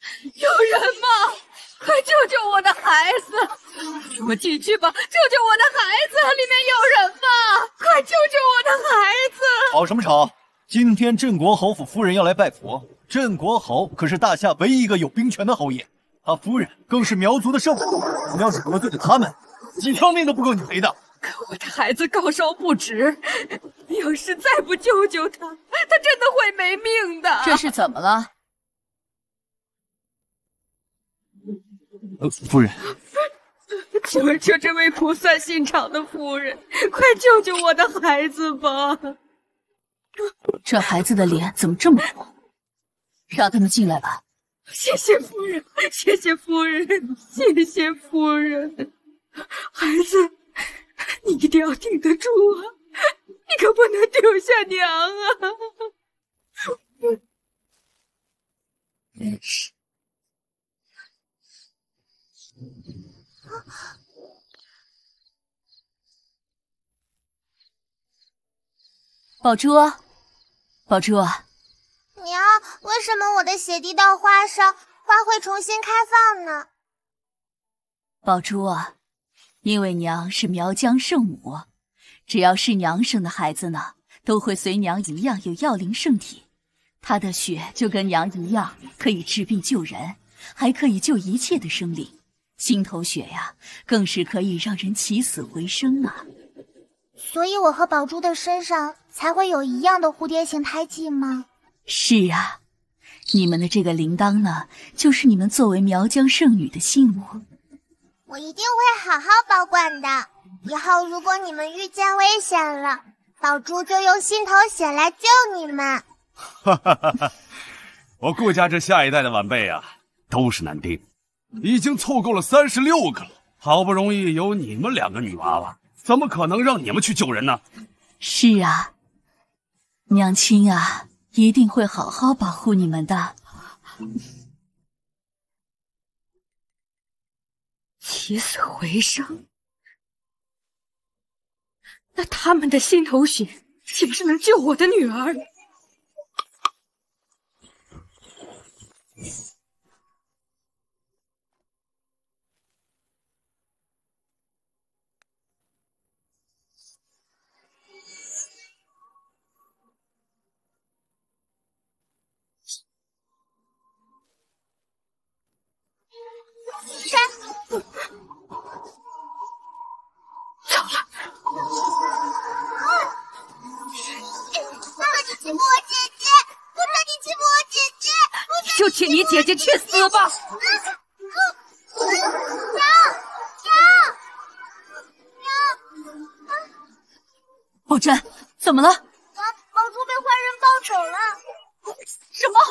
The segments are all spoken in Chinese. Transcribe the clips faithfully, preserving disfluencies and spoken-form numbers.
有人吗？快救救我的孩子！我进去吧，救救我的孩子！里面有人吗？快救救我的孩子！ 吵什么吵？今天镇国侯府夫人要来拜佛，镇国侯可是大夏唯一一个有兵权的侯爷，他夫人更是苗族的圣母。你要是得罪了他们，几条命都不够你赔的。 可我的孩子高烧不止，要是再不救救他，他真的会没命的。 这是怎么了？ 呃，夫人， 求求这位菩萨心肠的夫人，快救救我的孩子吧！ 这孩子的脸怎么这么红？让他们进来吧。 谢谢夫人，谢谢夫人，谢谢夫人。孩子，你一定要挺得住啊！你可不能丢下娘啊！ 真是。宝珠，宝珠， 娘，为什么我的血滴到花上，花会重新开放呢？ 宝珠啊，因为娘是苗疆圣母，只要是娘生的孩子呢，都会随娘一样有药灵圣体，她的血就跟娘一样，可以治病救人，还可以救一切的生灵。心头血呀，更是可以让人起死回生啊！ 所以我和宝珠的身上才会有一样的蝴蝶形胎记吗？ 是啊，你们的这个铃铛呢，就是你们作为苗疆圣女的信物。 我一定会好好保管的。以后如果你们遇见危险了，宝珠就用心头血来救你们。 哈哈哈哈！我顾家这下一代的晚辈啊，都是男丁。已经凑够了三十六个了，好不容易有你们两个女娃娃，怎么可能让你们去救人呢？ 是啊，娘亲啊，一定会好好保护你们的。 起死回生，那他们的心头血岂不是能救我的女儿？ 山， 走了。 不准你欺负我姐姐！不准你欺负我姐姐！ 你就请你姐姐去死吧！ 娘，娘，娘！ 宝珍，怎么了？ 宝宝珠被坏人抱走了。 什么？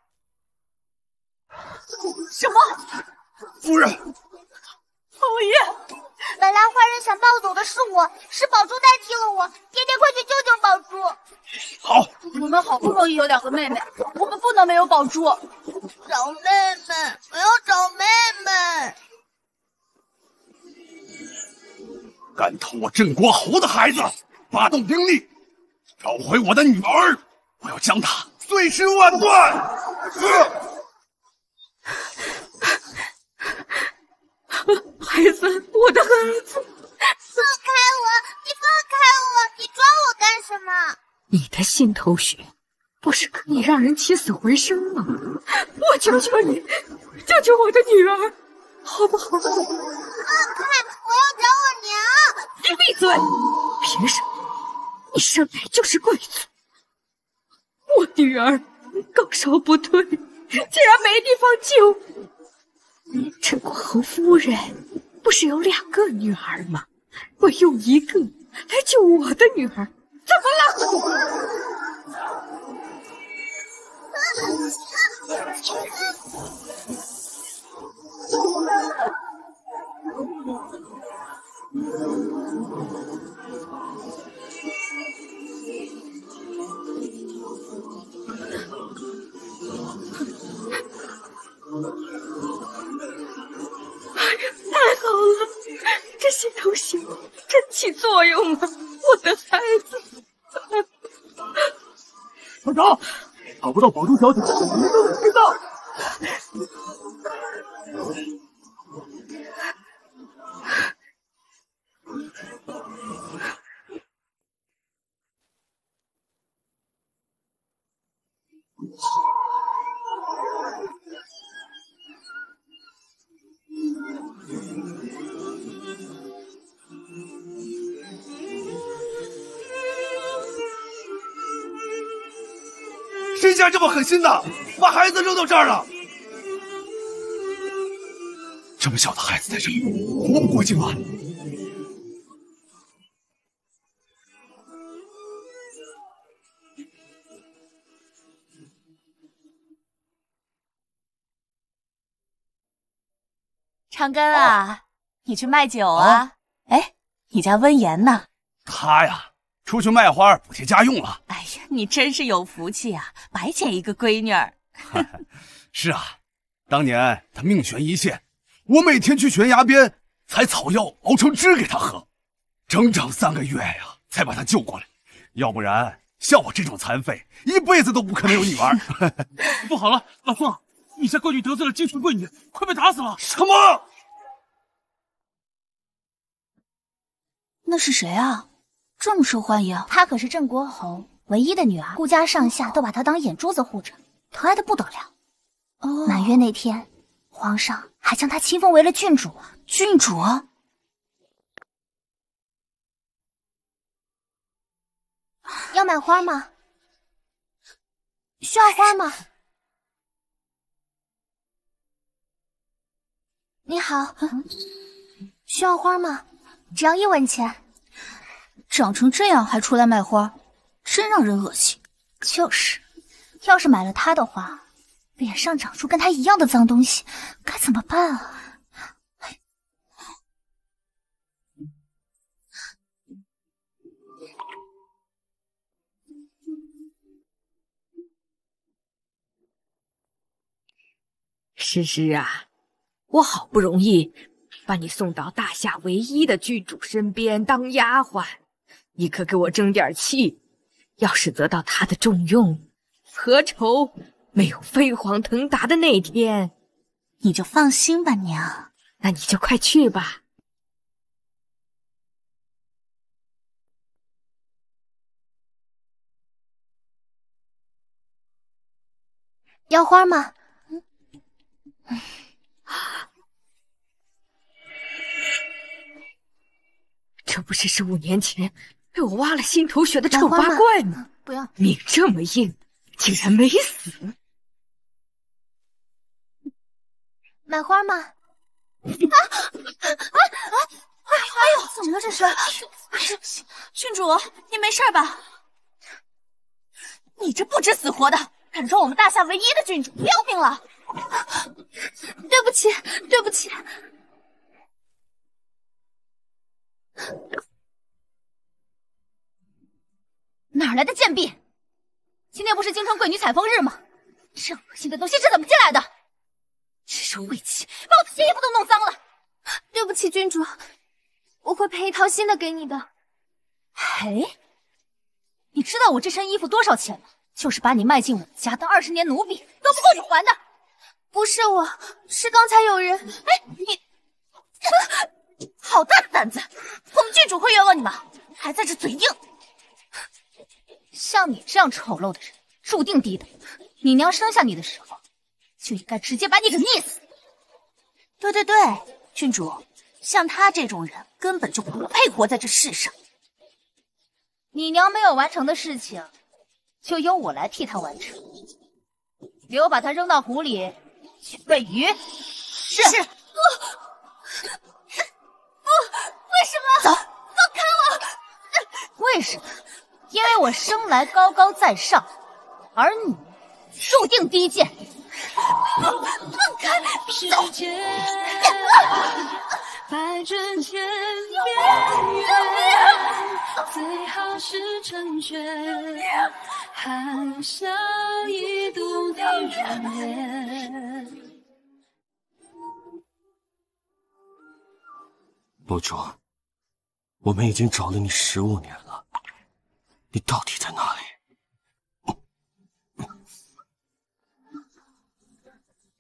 什么？ 夫人， 侯爷， 本来坏人想抱走的是我，是宝珠代替了我。爹爹，快去救救宝珠！ 好， 我们好不容易有两个妹妹，我们不能没有宝珠。 找妹妹，我要找妹妹。 敢偷我镇国侯的孩子，发动兵力，找回我的女儿！我要将她碎尸万段！呃孩子，我的孩子， 放开我！你放开我！你抓我干什么？ 你的心头血不是可以让人起死回生吗？我求求你，救救我的女儿，好不好？ 放开！我要找我娘！ 你闭嘴！凭什么？你生来就是贵族。我女儿高烧不退，竟然没地方救。镇国侯夫人不是有两个女儿吗？我用一个来救我的女儿，怎么了？太好了，这心头血真起作用了，我的孩子。 团长，找不到宝珠小姐，你们都知道。 谁家这么狠心的，把孩子扔到这儿了？这么小的孩子在这里，活不过今晚。 长根啊，啊你去卖酒啊？哎、啊，你家温言呢？ 他呀，出去卖花补贴家用了。 哎呀，你真是有福气啊，白捡一个闺女儿。 是啊，当年他命悬一线，我每天去悬崖边采草药熬成汁给他喝，整整三个月呀，才把他救过来。要不然，像我这种残废，一辈子都不可能有女儿。 不好了，老凤，你家闺女得罪了京城贵女，快被打死了！ 什么？ 那是谁啊？这么受欢迎？ 她可是郑国侯唯一的女儿，顾家上下都把她当眼珠子护着，疼爱的不得了。哦，满月那天，皇上还将她亲封为了郡主。 郡主？ 要买花吗？需要花吗？你好，需要花吗？只要一文钱。 长成这样还出来卖花，真让人恶心。 就是，要是买了他的花，脸上长出跟他一样的脏东西，该怎么办啊？ 诗诗啊，我好不容易把你送到大夏唯一的郡主身边当丫鬟，你可给我争点气。要是得到他的重用，何愁没有飞黄腾达的那天？ 你就放心吧，娘。 那你就快去吧。 要花吗？ 嗯这不是十五年前被我挖了心头血的丑八怪吗？ 不要， 命这么硬，竟然没死。 买花吗？啊啊啊啊！哎呦，怎么了这是？ 郡主，你没事吧？你这不知死活的，敢撞我们大夏唯一的郡主，要命了！ 对不起，对不起。 哪来的贱婢？今天不是京城贵女采风日吗？这恶心的东西是怎么进来的？只手晦气，把我的新衣服都弄脏了。 对不起，郡主，我会赔一套新的给你的。 赔？你知道我这身衣服多少钱吗？就是把你卖进我们家当二十年奴婢，都不够你还的。 不是我，是刚才有人。 哎，你，好大的胆子！我们郡主会冤枉你吗？还在这嘴硬。像你这样丑陋的人，注定低等。你娘生下你的时候，就应该直接把你给溺死。对对对，郡主，像他这种人根本就不配活在这世上。你娘没有完成的事情，就由我来替她完成。给我把她扔到湖里去喂鱼。是。是。不，不，为什么？走，放开我！为什么？因为我生来高高在上，而你注定低贱。放开！走！ 百针千面，最好是成全，含笑一度的热恋。 陆主，我们已经找了你十五年了，你到底在哪里？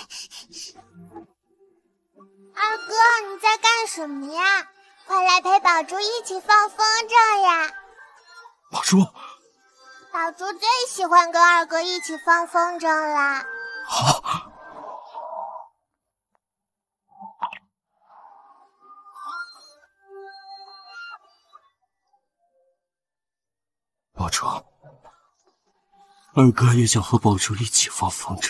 二哥，你在干什么呀？快来陪宝珠一起放风筝呀！ 宝珠， 宝珠最喜欢跟二哥一起放风筝啦。 好。宝珠，二哥也想和宝珠一起放风筝。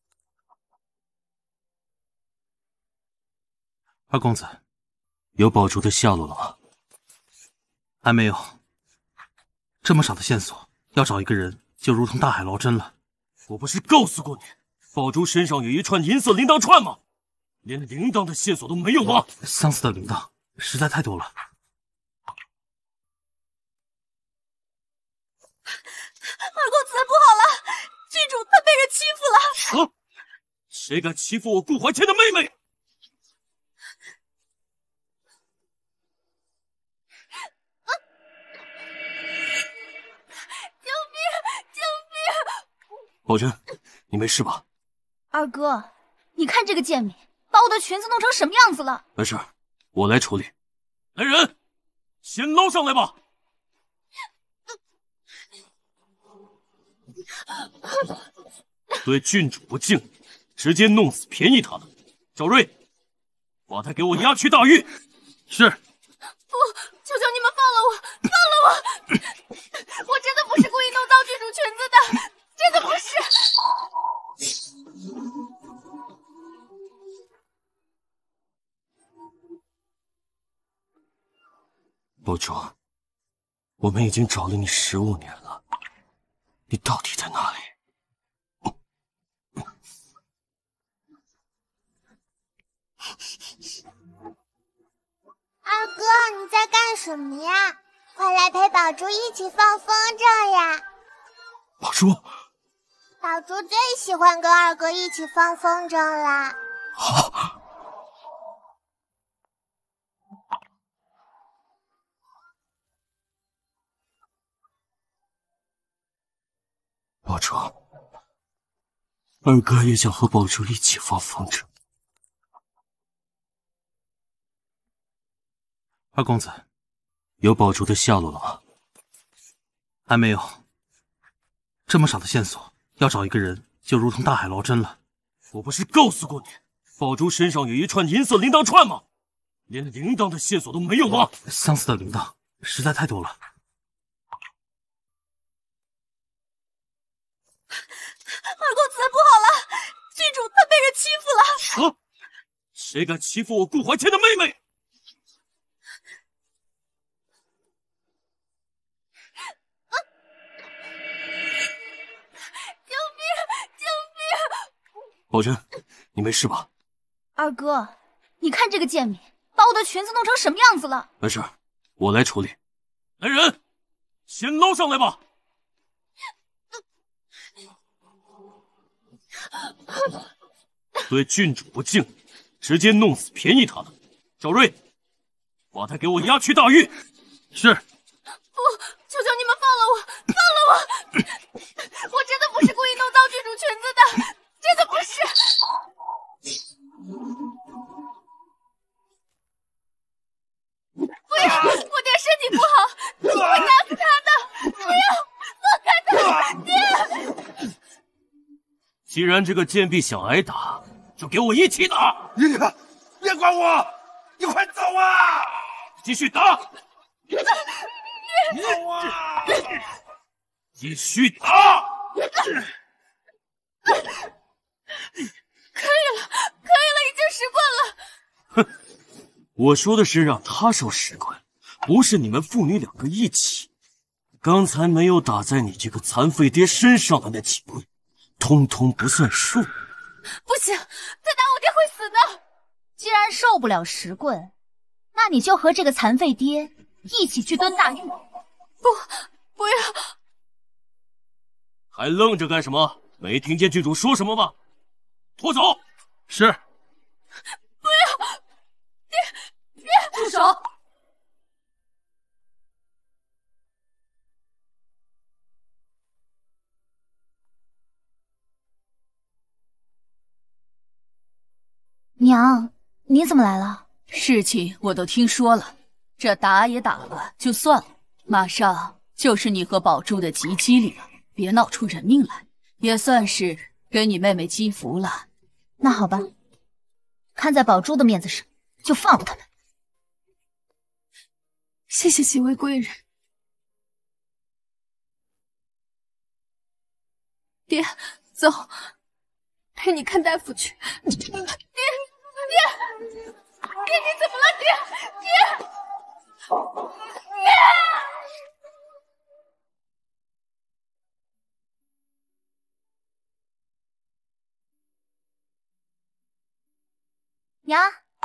二公子， 有宝珠的下落了吗？ 还没有。这么少的线索，要找一个人就如同大海捞针了。 我不是告诉过你，宝珠身上有一串银色铃铛串吗？连铃铛的线索都没有吗？ 相似的铃铛实在太多了。 二公子不好了，郡主她被人欺负了。 啊！谁敢欺负我顾怀倩的妹妹？宝珍，你没事吧？ 二哥，你看这个贱民把我的裙子弄成什么样子了？ 没事，我来处理。来人，先捞上来吧。对郡主不敬，直接弄死便宜他的。赵睿，把他给我押去大狱。 是。 不，求求你们放了我，放了我！我真的不是故意弄脏郡主裙子的。真的不是。 宝珠，我们已经找了你十五年了，你到底在哪里？ 二哥，你在干什么呀？快来陪宝珠一起放风筝呀！ 宝珠。 宝珠最喜欢跟二哥一起放风筝啦。 好。宝珠，二哥也想和宝珠一起放风筝。 二公子， 有宝珠的下落了吗？ 还没有。这么少的线索，要找一个人就如同大海捞针了。 我不是告诉过你，宝珠身上有一串银色铃铛串吗？连铃铛的线索都没有吗？ 相似的铃铛实在太多了。 二公子不好了，郡主她被人欺负了。 啊！谁敢欺负我顾怀倩的妹妹？宝珍，你没事吧？ 二哥，你看这个贱民把我的裙子弄成什么样子了？ 没事，我来处理。来人，先捞上来吧。对郡主不敬，直接弄死便宜他的。赵睿，把他给我押去大狱。 是。 不，求求你们放了我，放了我！我真的不是故意弄脏郡主裙子的。真的不是。不要，我爹身体不好，我会打死他的！不要，放开他！爹！ 既然这个贱婢想挨打，就给我一起打！ 你别管我，你快走啊！ 继续打！ 走啊！ 继续打！ 可以了，可以了，已经十棍了。 哼，我说的是让他受十棍，不是你们父女两个一起。刚才没有打在你这个残废爹身上的那几棍，通通不算数。 不行，再打我爹会死的。 既然受不了十棍，那你就和这个残废爹一起去蹲大狱。 不，不要！ 还愣着干什么？没听见郡主说什么吗？拖走！ 是。 不要！爹，爹， 住手！ 娘，你怎么来了？ 事情我都听说了，这打也打了，就算了。马上就是你和宝珠的吉吉礼了，别闹出人命来，也算是给你妹妹积福了。 那好吧，看在宝珠的面子上，就放了他们。 谢谢几位贵人。爹，走，陪你看大夫去。爹，爹，爹，爹，你怎么了？爹，爹，爹！ 娘，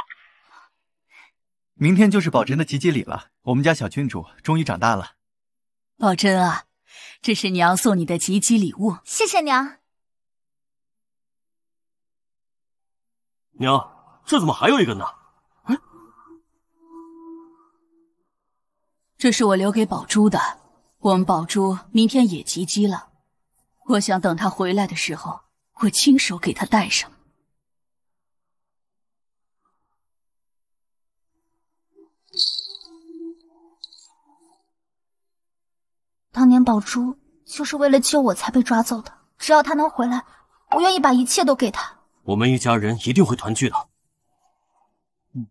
明天就是宝珍的吉吉礼了，我们家小郡主终于长大了。 宝珍啊，这是娘送你的吉吉礼物。 谢谢娘。 娘，这怎么还有一个呢？ 嗯，这是我留给宝珠的。我们宝珠明天也吉吉了，我想等她回来的时候，我亲手给她戴上。 当年宝珠就是为了救我才被抓走的，只要她能回来，我愿意把一切都给她。 我们一家人一定会团聚的。 嗯。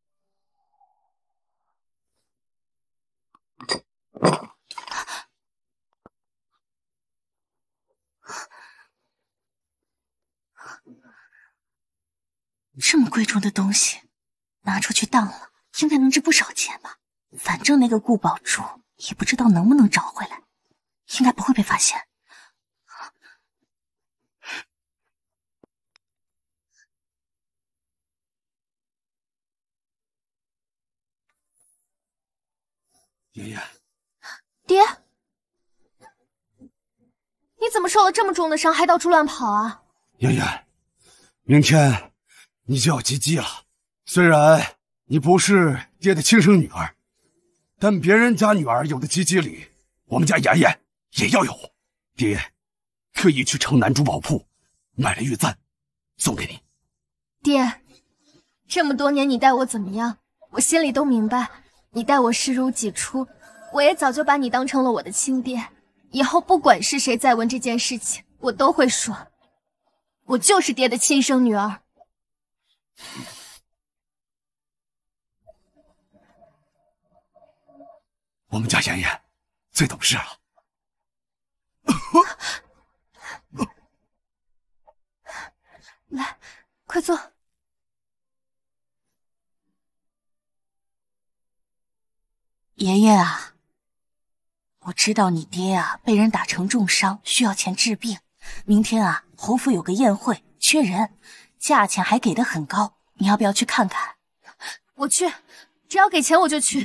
这么贵重的东西，拿出去当了，应该能值不少钱吧？反正那个顾宝珠也不知道能不能找回来，应该不会被发现。 爷爷， 爹，你怎么受了这么重的伤，还到处乱跑啊？ 爷爷，明天你就要吉吉了。虽然你不是爹的亲生女儿，但别人家女儿有的吉吉礼，我们家妍妍也要有。爹特意去城南珠宝铺买了玉簪，送给你。 爹，这么多年你待我怎么样，我心里都明白。你待我视如己出，我也早就把你当成了我的亲爹。以后不管是谁再问这件事情，我都会说，我就是爹的亲生女儿。 我们家妍妍最懂事了。 来，快坐。 爷爷啊，我知道你爹啊被人打成重伤，需要钱治病。明天啊，侯府有个宴会，缺人，价钱还给的很高，你要不要去看看？ 我去，只要给钱我就去。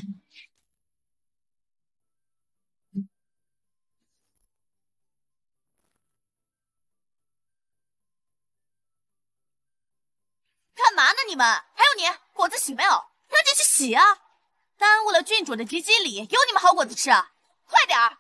干嘛呢你们？还有你，果子洗没有？赶紧去洗啊！耽误了郡主的吉吉礼，有你们好果子吃啊！快点儿！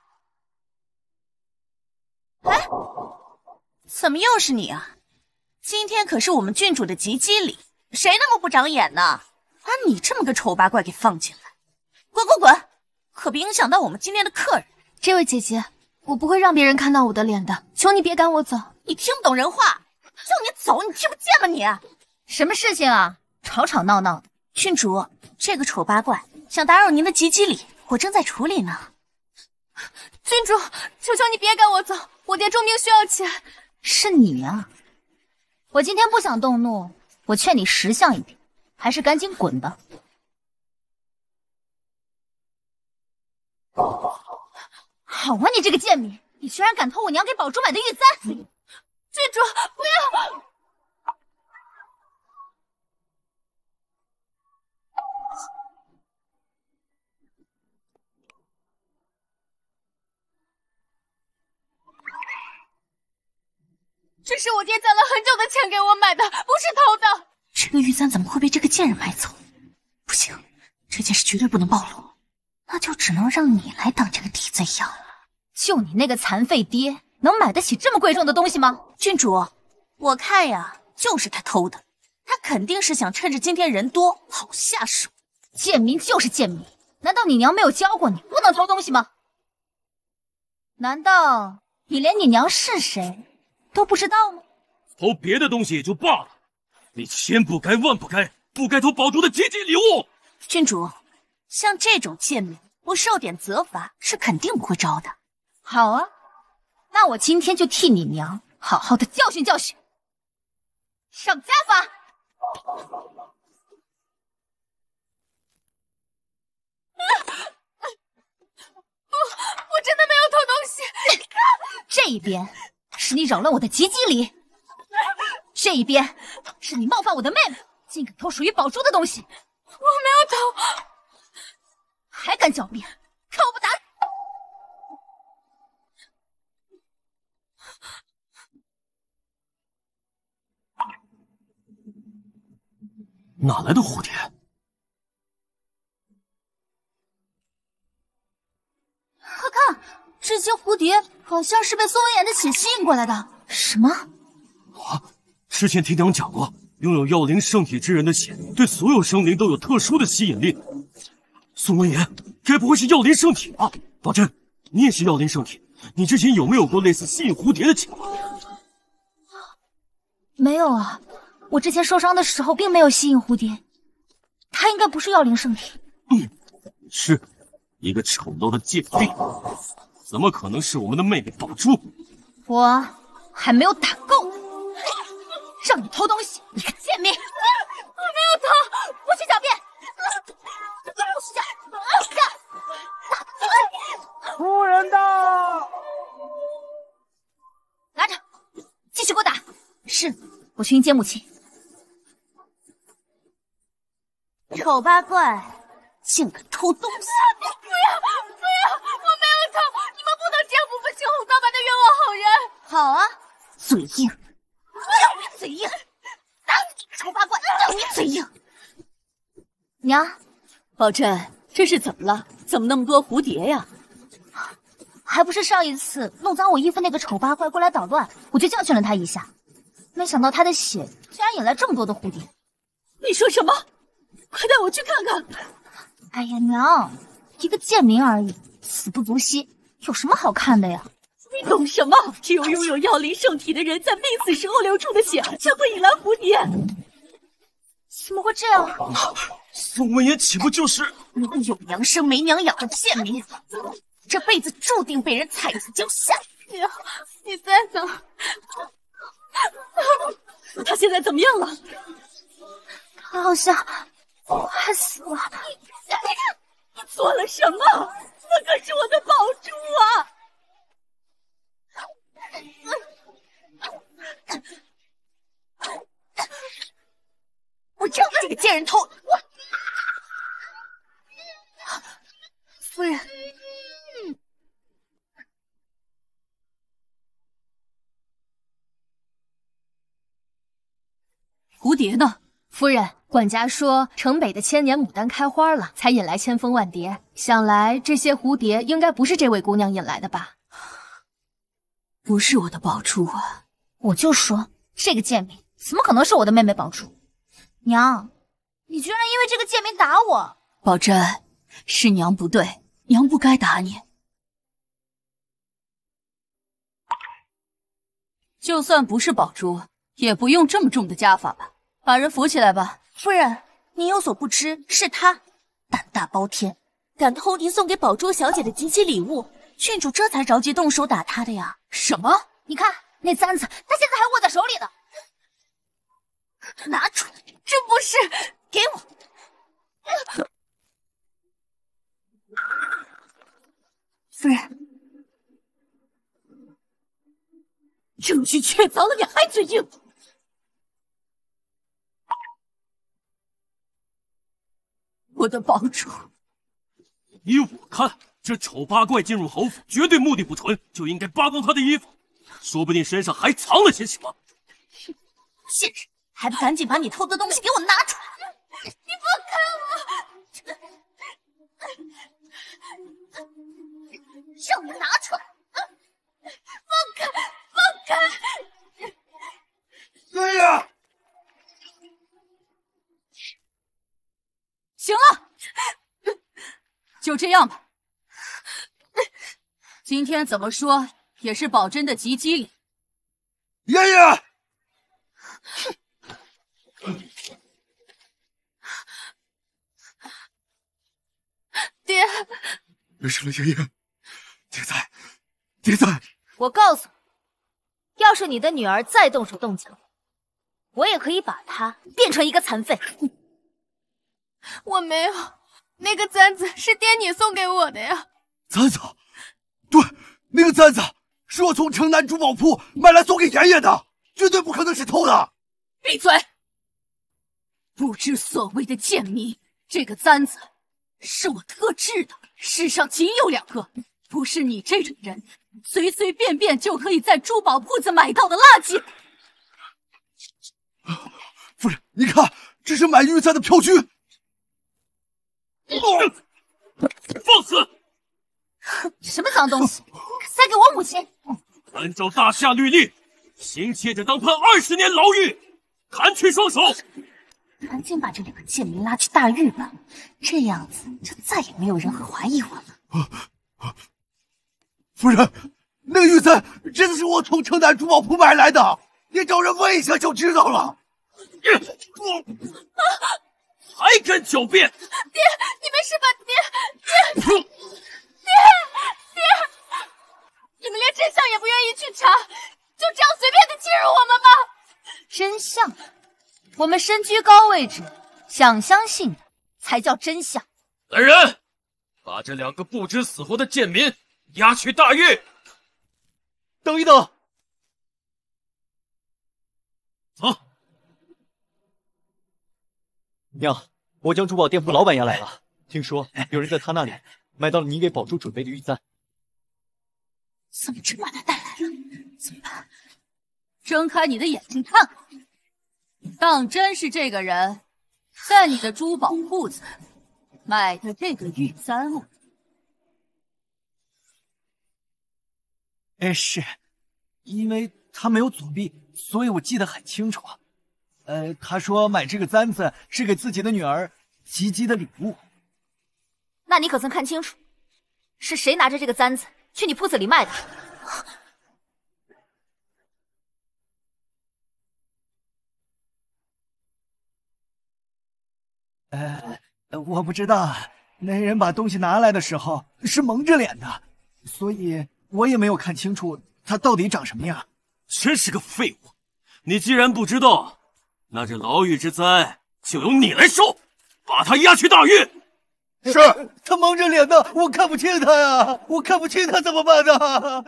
哎，怎么又是你啊？今天可是我们郡主的吉吉礼，谁那么不长眼呢？把你这么个丑八怪给放进来，滚滚滚！可别影响到我们今天的客人。 这位姐姐，我不会让别人看到我的脸的，求你别赶我走。 你听不懂人话，叫你走，你听不见吗你？什么事情啊？吵吵闹闹的。郡主，这个丑八怪想打扰您的吉吉礼，我正在处理呢。 郡主，求求你别赶我走，我爹重病需要钱。 是你啊！ 我今天不想动怒，我劝你识相一点，还是赶紧滚吧。好啊，你这个贱民，你居然敢偷我娘给宝珠买的玉簪！郡主，不要！这是我爹攒了很久的钱给我买的，不是偷的。 这个玉簪怎么会被这个贱人买走？不行，这件事绝对不能暴露，那就只能让你来当这个替罪羊了。 就你那个残废爹，能买得起这么贵重的东西吗？ 郡主，我看呀，就是他偷的。 他肯定是想趁着今天人多好下手。 贱民就是贱民，难道你娘没有教过你不能偷东西吗？难道你连你娘是谁都不知道吗？ 偷别的东西也就罢了，你千不该万不该，不该偷宝珠的吉吉礼物。 郡主，像这种贱民，不受点责罚是肯定不会招的。 好啊，那我今天就替你娘好好的教训教训。上架吧！ 我我真的没有偷东西。 这一边是你扰乱我的吉吉礼，这一边是你冒犯我的妹妹，竟敢偷属于宝珠的东西。 我没有偷， 还敢狡辩，看我不打！ 哪来的蝴蝶？ 快看，这些蝴蝶好像是被宋文言的血吸引过来的。什么？ 啊！之前听娘讲过，拥有药灵圣体之人的血对所有生灵都有特殊的吸引力。宋文言该不会是药灵圣体吧？宝珍，你也是药灵圣体，你之前有没有过类似吸引蝴蝶的情况？ 没有啊，我之前受伤的时候并没有吸引蝴蝶。他应该不是药灵圣体。 嗯，是一个丑陋的贱婢，怎么可能是我们的妹妹宝珠？ 我还没有打够呢，让你偷东西，你个贱民！我没有偷， 不许狡辩！不许狡辩！ 夫人到！ 拿着，继续给我打。是，我去迎接母亲。 丑八怪，竟敢偷东西！ 不要不要，我没有偷！你们不能这样不分青红皂白的冤枉好人！ 好啊， 嘴硬，嘴硬，打死丑八怪！嘴硬。 娘， 宝珍，这是怎么了？怎么那么多蝴蝶呀？ 还不是上一次弄脏我衣服那个丑八怪过来捣乱，我就教训了他一下，没想到他的血竟然引来这么多的蝴蝶。 你说什么？快带我去看看！ 哎呀，娘，一个贱民而已，死不足惜，有什么好看的呀？ 你懂什么？只有拥有药灵圣体的人在命死时候流出的血才会引来蝴蝶。 怎么会这样？ 宋文言岂不就是有娘生没娘养的贱民？这辈子注定被人踩死脚下！ 娘，你在哪？ 他现在怎么样了？ 他好像快死了。 你做了什么？那可是我的宝珠啊！ 我让这个贱人偷！我夫人， 蝴蝶呢？ 夫人，管家说城北的千年牡丹开花了，才引来千蜂万蝶。想来这些蝴蝶应该不是这位姑娘引来的吧？ 不是我的宝珠啊！ 我就说这个贱民怎么可能是我的妹妹宝珠？娘，你居然因为这个贱民打我！ 宝珍，是娘不对，娘不该打你。就算不是宝珠，也不用这么重的家法吧？把人扶起来吧。 夫人，您有所不知，是他胆大包天，敢偷您送给宝珠小姐的吉吉礼物，郡主这才着急动手打他的呀。 什么？ 你看那簪子，他现在还握在手里呢。 拿出来！ 这不是， 给我！夫人， 证据确凿了，你还嘴硬？我的宝珠， 依我看，这丑八怪进入侯府，绝对目的不纯，就应该扒光他的衣服，说不定身上还藏了些什么。 贱人，还不赶紧把你偷的东西给我拿出来！ 你放开我！让我拿出来！ 放开，放开！ 对呀！ 就这样吧。今天怎么说也是宝珍的吉吉礼。 爷爷， 爹， 没事了，爷爷，爹在，爹在。 我告诉你，要是你的女儿再动手动脚，我也可以把她变成一个残废。 我没有，那个簪子是爹你送给我的呀。 簪子，对，那个簪子是我从城南珠宝铺买来送给爷爷的，绝对不可能是偷的。 闭嘴！不知所谓的贱民，这个簪子是我特制的，世上仅有两个，不是你这种人随随便便就可以在珠宝铺子买到的垃圾。 夫人，你看，这是买玉簪的票据。 放肆！ 什么脏东西，塞给我母亲！ 按照大夏律例，行窃者当判二十年牢狱，砍去双手。 赶紧把这两个贱民拉去大狱吧，这样子就再也没有人会怀疑我了。 夫人，那个玉簪真的是我从城南珠宝铺买来的，你找人问一下就知道了。 还敢狡辩！ 爹，你没事吧？爹，爹，爹，爹，你们连真相也不愿意去查，就这样随便的欺辱我们吗？ 真相，我们身居高位置，想相信的才叫真相。 来人，把这两个不知死活的贱民押去大狱。 等一等， 走。 娘，我将珠宝店铺老板押来了。听说有人在他那里买到了你给宝珠准备的玉簪。 怎么真把他带来了？怎么办？ 睁开你的眼睛看看，当真是这个人在你的珠宝铺子买的这个玉簪物？ 哎，是，因为他没有左臂，所以我记得很清楚。呃，他说买这个簪子是给自己的女儿吉吉的礼物。 那你可曾看清楚，是谁拿着这个簪子去你铺子里卖的？ 呃，我不知道，那人把东西拿来的时候是蒙着脸的，所以我也没有看清楚他到底长什么样。 真是个废物！你既然不知道，那这牢狱之灾就由你来受，把他押去大狱。 是，他蒙着脸的，我看不清他呀，我看不清他怎么办呢？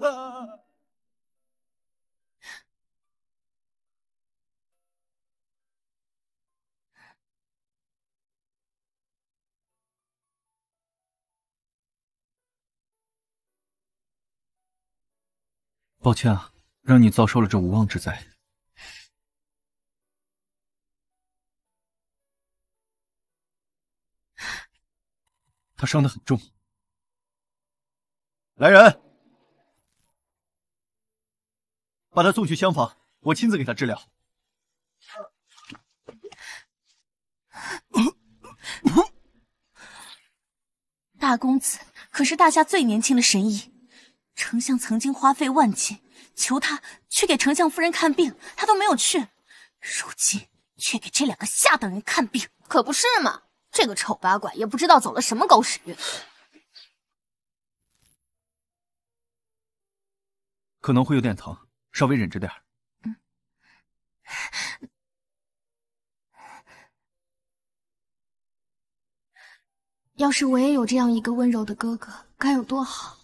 抱歉啊，让你遭受了这无妄之灾。他伤得很重。来人，把他送去厢房，我亲自给他治疗。 大公子可是大夏最年轻的神医，丞相曾经花费万金求他去给丞相夫人看病，他都没有去，如今却给这两个下等人看病， 可不是嘛？这个丑八怪也不知道走了什么狗屎运。 可能会有点疼，稍微忍着点。 嗯。要是我也有这样一个温柔的哥哥，该有多好！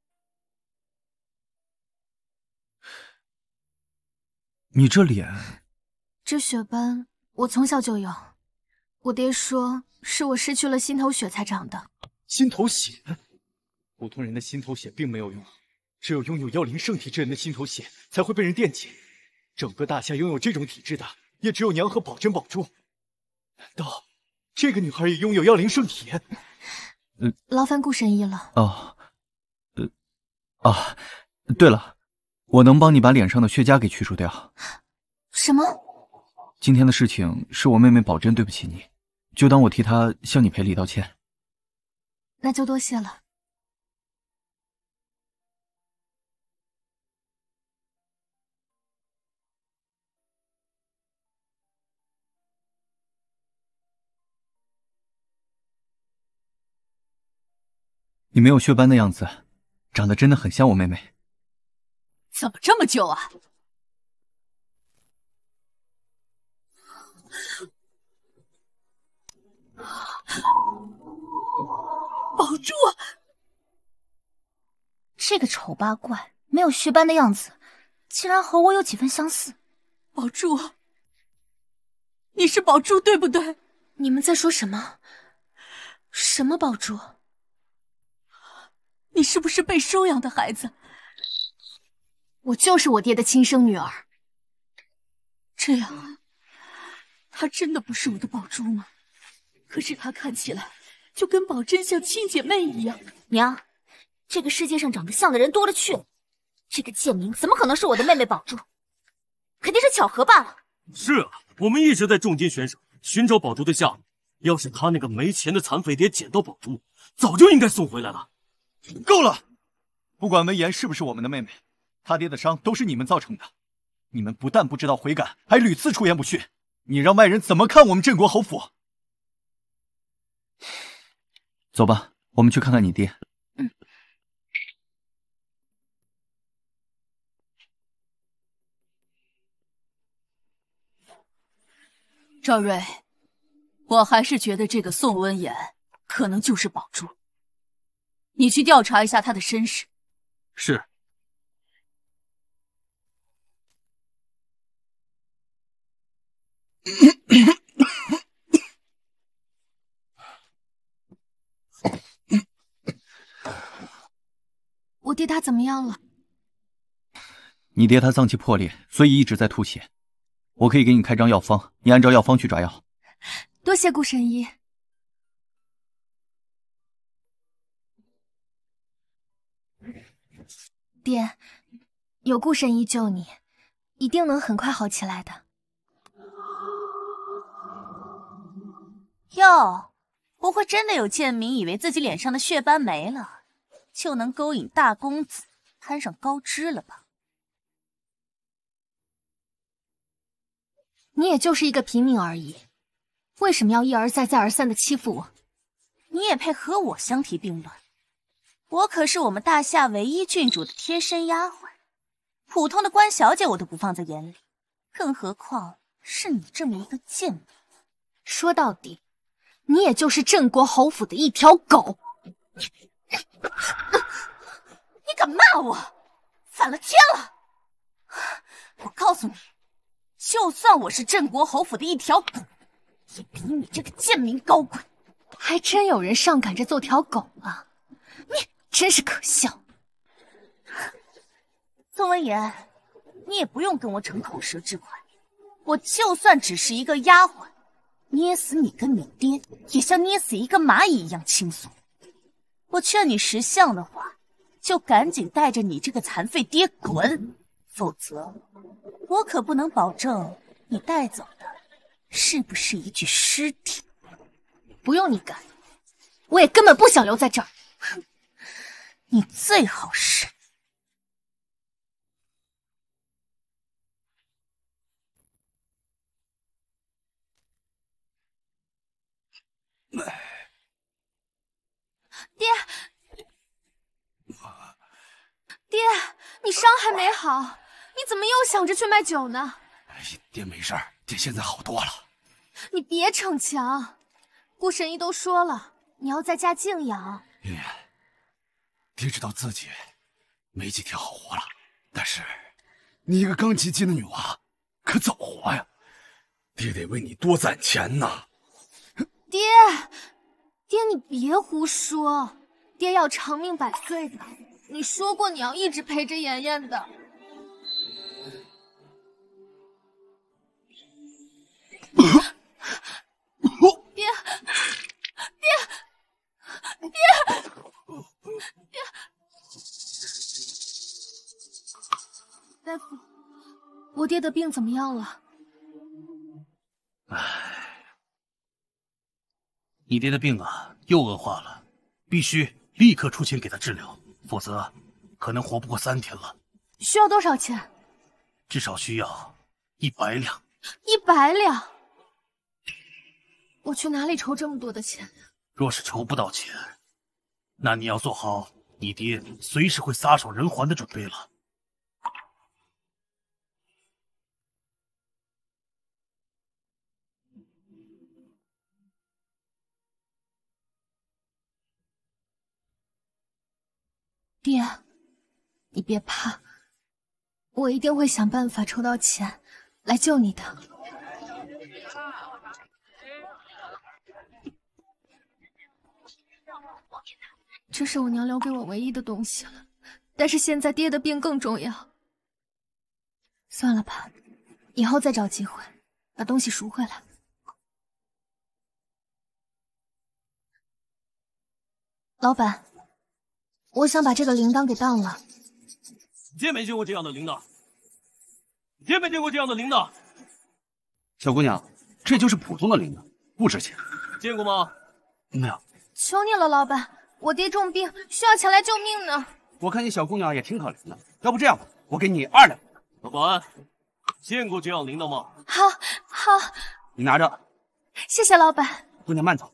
你这脸， 这血斑我从小就有，我爹说是我失去了心头血才长的。 心头血？普通人的心头血并没有用，只有拥有妖灵圣体之人的心头血才会被人惦记。整个大夏拥有这种体质的，也只有娘和宝珍、宝珠。难道这个女孩也拥有妖灵圣体？ 嗯，劳烦顾神医了。 哦，呃，啊，对了，我能帮你把脸上的血痂给去除掉。 什么？ 今天的事情是我妹妹宝珍对不起你，就当我替她向你赔礼道歉。 那就多谢了。 你没有雀斑的样子，长得真的很像我妹妹。 怎么这么久啊？ 宝珠，这个丑八怪没有雀斑的样子，竟然和我有几分相似。 宝珠，你是宝珠对不对？ 你们在说什么？什么宝珠？ 你是不是被收养的孩子？ 我就是我爹的亲生女儿。 这样啊，她真的不是我的宝珠吗？可是她看起来就跟宝珍像亲姐妹一样。 娘，这个世界上长得像的人多了去了，这个贱民怎么可能是我的妹妹宝珠？肯定是巧合罢了。 是啊，我们一直在重金悬赏，寻找宝珠的下落。要是他那个没钱的残废爹捡到宝珠，早就应该送回来了。 够了！不管文言是不是我们的妹妹，她爹的伤都是你们造成的。你们不但不知道悔改，还屡次出言不逊，你让外人怎么看我们镇国侯府？走吧，我们去看看你爹。 嗯。 赵瑞，我还是觉得这个宋文言可能就是宝珠。你去调查一下他的身世。 是。 我爹他怎么样了？ 你爹他脏器破裂，所以一直在吐血。我可以给你开张药方，你按照药方去抓药。 多谢顾神医。爹，有顾神医救你，一定能很快好起来的。 哟，不会真的有贱民以为自己脸上的血斑没了，就能勾引大公子攀上高枝了吧？ 你也就是一个平民而已，为什么要一而再再而三的欺负我？ 你也配和我相提并论？我可是我们大夏唯一郡主的贴身丫鬟，普通的官小姐我都不放在眼里，更何况是你这么一个贱民。 说到底，你也就是镇国侯府的一条狗。 你敢骂我，反了天了！我告诉你，就算我是镇国侯府的一条狗，也比你这个贱民高贵。 还真有人上赶着做条狗啊！你真是可笑。 宋文言，你也不用跟我逞口舌之快，我就算只是一个丫鬟，捏死你跟你爹也像捏死一个蚂蚁一样轻松。我劝你识相的话，就赶紧带着你这个残废爹滚，否则我可不能保证你带走的是不是一具尸体。 不用你干，我也根本不想留在这儿。 你最好是。 爹，爹，你伤还没好，你怎么又想着去卖酒呢？ 爹没事儿，爹现在好多了。 你别逞强，顾神医都说了，你要在家静养。 云云，爹知道自己没几天好活了，但是你一个刚及笄的女娃，可怎么活呀？爹得为你多攒钱呐。 爹，爹你别胡说，爹要长命百岁的。你说过你要一直陪着妍妍的。爹，爹，爹，爹，大夫，我爹的病怎么样了？ 唉，你爹的病啊，又恶化了。 必须立刻出钱给他治疗，否则可能活不过三天了。 需要多少钱？ 至少需要一百两。 一百两？我去哪里筹这么多的钱？ 若是筹不到钱，那你要做好你爹随时会撒手人寰的准备了。 爹，你别怕，我一定会想办法筹到钱来救你的。这是我娘留给我唯一的东西了，但是现在爹的病更重要。算了吧，以后再找机会把东西赎回来。老板，我想把这个铃铛给当了。 见没见过这样的铃铛？见没见过这样的铃铛？ 小姑娘，这就是普通的铃铛，不值钱。 见过吗？ 没有。 求你了，老板，我爹重病，需要钱来救命呢。 我看你小姑娘也挺可怜的，要不这样吧，我给你二两。 老板，见过这样铃铛吗？ 好，好， 你拿着。 谢谢老板。 姑娘慢走。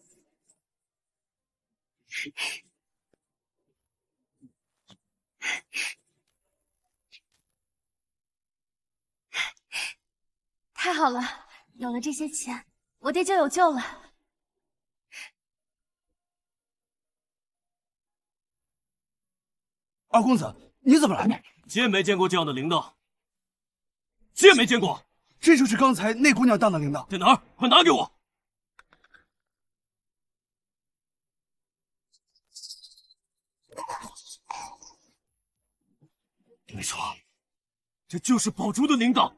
太好了，有了这些钱，我爹就有救了。 二公子，你怎么来？ 见没见过这样的铃铛？见没见过？ 这就是刚才那姑娘当的铃铛， 在哪儿？快拿给我！没错，这就是宝珠的铃铛。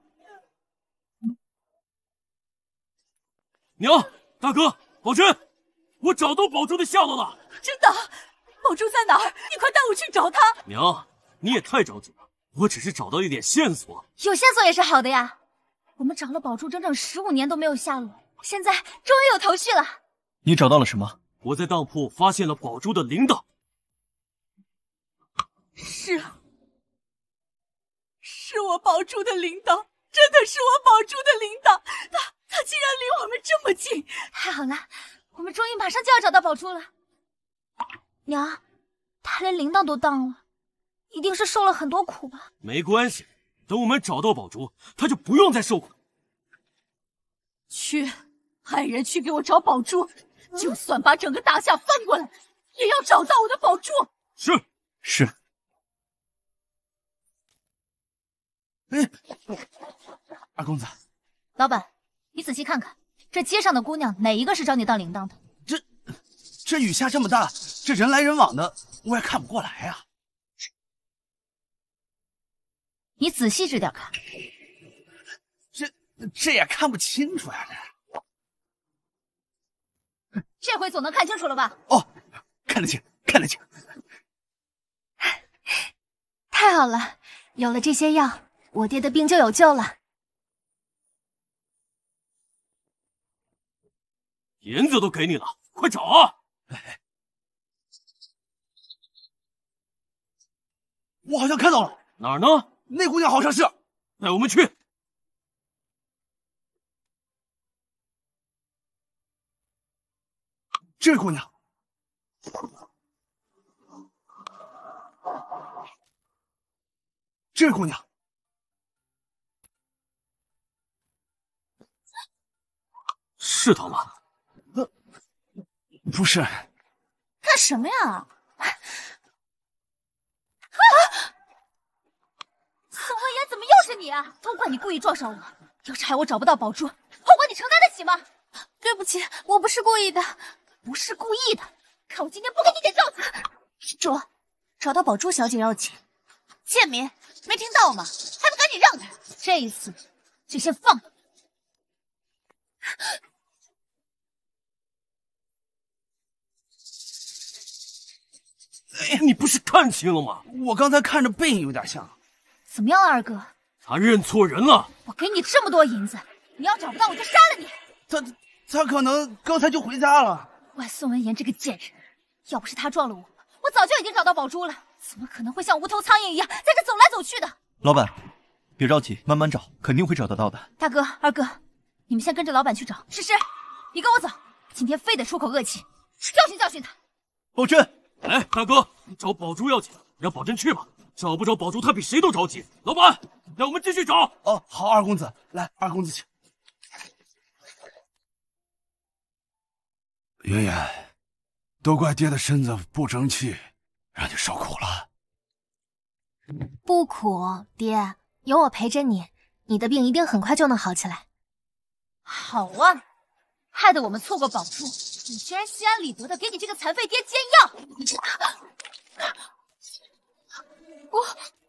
娘，大哥，宝珍，我找到宝珠的下落了。 真的？宝珠在哪儿？你快带我去找她。 娘，你也太着急了，我只是找到一点线索。 有线索也是好的呀。我们找了宝珠整整十五年都没有下落，现在终于有头绪了。 你找到了什么？ 我在当铺发现了宝珠的铃铛。 是啊，是我宝珠的铃铛，真的是我宝珠的铃铛。它它竟然离我们这么近！ 太好了，我们终于马上就要找到宝珠了。娘，他连铃铛都当了，一定是受了很多苦吧？ 没关系，等我们找到宝珠，他就不用再受苦。 去，派人去给我找宝珠，就算把整个大夏翻过来，也要找到我的宝珠。 是是。 哎，二公子， 老板，你仔细看看，这街上的姑娘哪一个是找你当铃铛的？ 这这雨下这么大，这人来人往的，我也看不过来呀。 你仔细着点看， 这这也看不清楚呀， 这这回总能看清楚了吧？ 哦，看得清，看得清。 太好了，有了这些药，我爹的病就有救了。 银子都给你了，快找啊！ 我好像看到了， 哪儿呢？ 那姑娘好像是， 带我们去。 这姑娘，这姑娘， 是她吗？ 呃，不是。 干什么呀？啊！宋文言，怎么又是你啊？都怪你故意撞上我，要是害我找不到宝珠，后果你承担得起吗？ 对不起，我不是故意的。 不是故意的，看我今天不给你点教训！ 主，找到宝珠小姐要紧。贱民，没听到吗？还不赶紧让开！ 这一次就先放了。 哎，你不是看清了吗？ 我刚才看着背影有点像。 怎么样，二哥？ 他认错人了。 我给你这么多银子，你要找不到我就杀了你。 他他可能刚才就回家了。 怪宋文言这个贱人， 要不是他撞了我，我早就已经找到宝珠了。怎么可能会像无头苍蝇一样在这走来走去的？ 老板，别着急，慢慢找，肯定会找得到的。 大哥、二哥，你们先跟着老板去找。诗诗，你跟我走，今天非得出口恶气，教训教训他。 宝珍， 哎，大哥，找宝珠要紧，让宝珍去吧。找不着宝珠，他比谁都着急。老板，让我们继续找。 哦，好，二公子，来，二公子请。爷爷，都怪爹的身子不争气，让你受苦了。 不苦，爹，有我陪着你，你的病一定很快就能好起来。 好啊，害得我们错过宝珠，你居然心安理得的给你这个残废爹煎药！ 我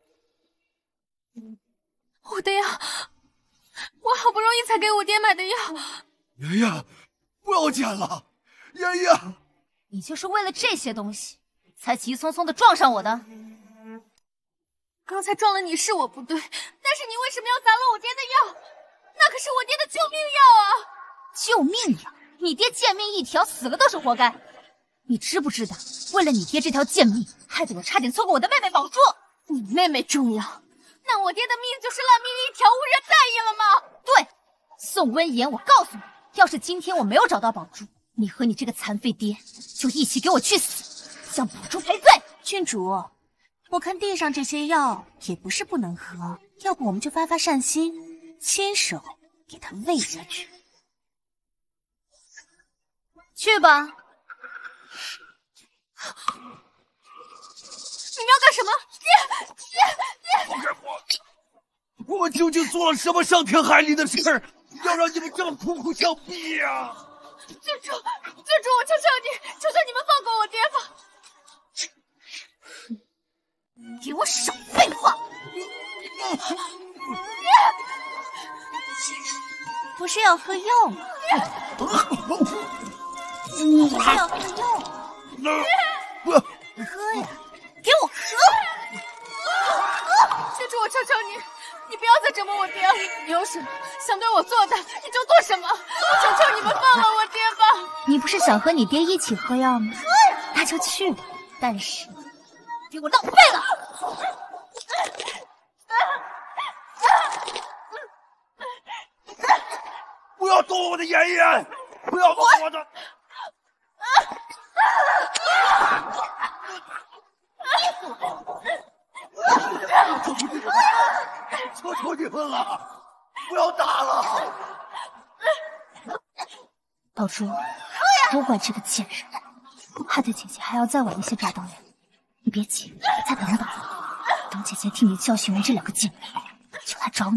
我的药，我好不容易才给我爹买的药。 爷爷，不要捡了，爷爷！ 你就是为了这些东西，才急匆匆的撞上我的。 刚才撞了你是我不对，但是你为什么要砸了我爹的药？那可是我爹的救命药啊！ 救命药？你爹贱命一条，死了都是活该。你知不知道，为了你爹这条贱命，害得我差点错过我的妹妹宝珠。 你妹妹重要，那我爹的命就是烂命一条，无人在意了吗？ 对，宋温言，我告诉你，要是今天我没有找到宝珠，你和你这个残废爹就一起给我去死，向宝珠赔罪。 郡主，我看地上这些药也不是不能喝，要不我们就发发善心，亲手给他喂下去。 去吧。 你们要干什么？爹，爹，爹！ 我们究竟做了什么伤天害理的事儿，要让你们这么苦苦相逼呀？ 郡主，郡主，我求求你，求求你们放过我爹吧！ 给我少废话！ 不是要喝药吗？你不是要喝药吗？喝呀，给我喝！ 郡主，我求求你，你不要再折磨我爹了。你有什么想对我做的，你就做什么。我求求你们放了我爹吧！ 你不是想和你爹一起喝药吗？那就去吧。但是，给我浪费了！ 不要动我的妍妍！不要动我的！求求你们了，不要打了！ 宝珠，都怪这个贱人，害得姐姐还要再晚一些找到你。你别急，再等等，等姐姐替你教训完这两个贱人，就来找你。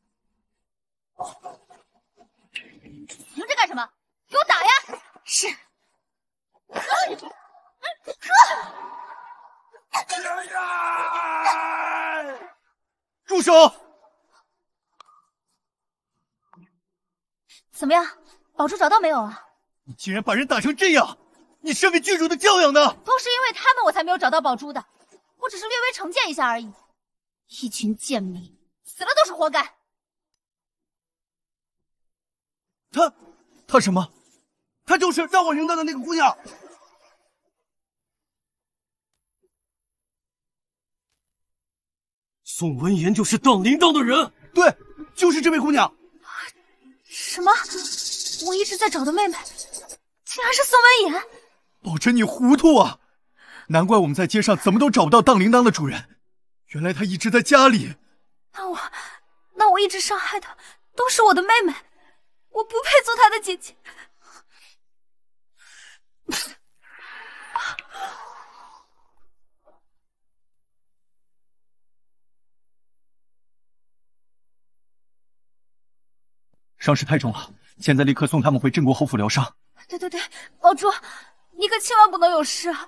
停着干什么？给我打呀！是。喝！喝！ 住手！ 怎么样，宝珠找到没有啊？ 你竟然把人打成这样！你身为郡主的教养呢？ 都是因为他们我才没有找到宝珠的，我只是略微惩戒一下而已。一群贱民，死了都是活该。 他，他什么？他就是让我赢得的那个姑娘。 宋文言就是荡铃铛的人， 对，就是这位姑娘。 什么？我一直在找的妹妹，竟然是宋文言！ 宝珍，你糊涂啊！难怪我们在街上怎么都找不到荡铃铛的主人，原来她一直在家里。 那我，那我一直伤害的都是我的妹妹，我不配做她的姐姐。 伤势太重了，现在立刻送他们回镇国侯府疗伤。 对对对，宝珠，你可千万不能有事啊！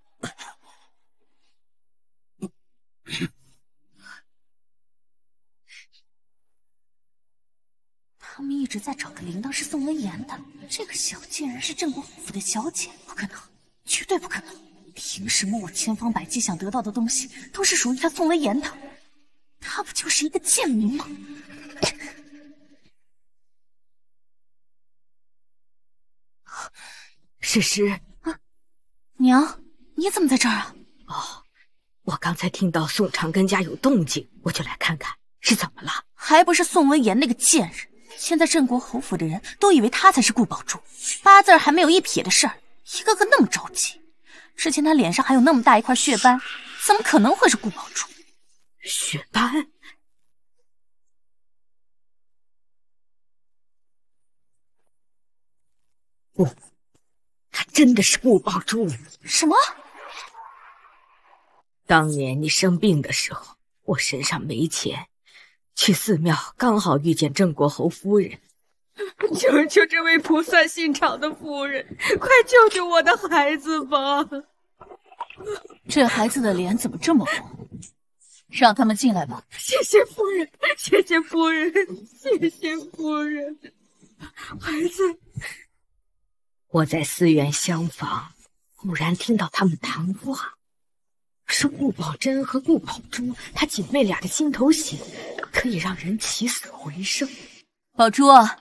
他们一直在找的铃铛是宋文言的，这个小贱人是镇国府的小姐，不可能，绝对不可能！凭什么我千方百计想得到的东西都是属于他宋文言的？他不就是一个贱民吗？诗诗，啊， 娘，你怎么在这儿啊？ 哦，我刚才听到宋长庚家有动静，我就来看看是怎么了。 还不是宋文言那个贱人！现在镇国侯府的人都以为他才是顾宝珠，八字儿还没有一撇的事儿，一个个那么着急。之前他脸上还有那么大一块血斑，怎么可能会是顾宝珠？ 血斑？不，他真的是顾宝珠。 什么？ 当年你生病的时候，我身上没钱，去寺庙刚好遇见郑国侯夫人。求求这位菩萨心肠的夫人，快救救我的孩子吧！ 这孩子的脸怎么这么红？让他们进来吧。 谢谢夫人，谢谢夫人，谢谢夫人。孩子，我在寺院厢房，忽然听到他们谈话，说顾宝珍和顾宝珠，她姐妹俩的心头血可以让人起死回生。 宝珠啊，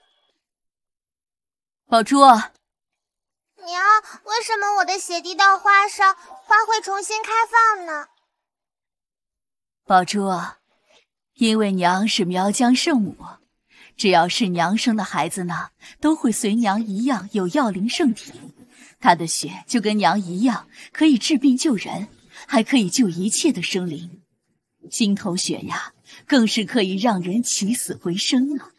宝珠啊！ 娘，为什么我的血滴到花上，花会重新开放呢？ 宝珠啊，因为娘是苗疆圣母，只要是娘生的孩子呢，都会随娘一样有药灵圣体。她的血就跟娘一样，可以治病救人，还可以救一切的生灵。心头血呀，更是可以让人起死回生啊！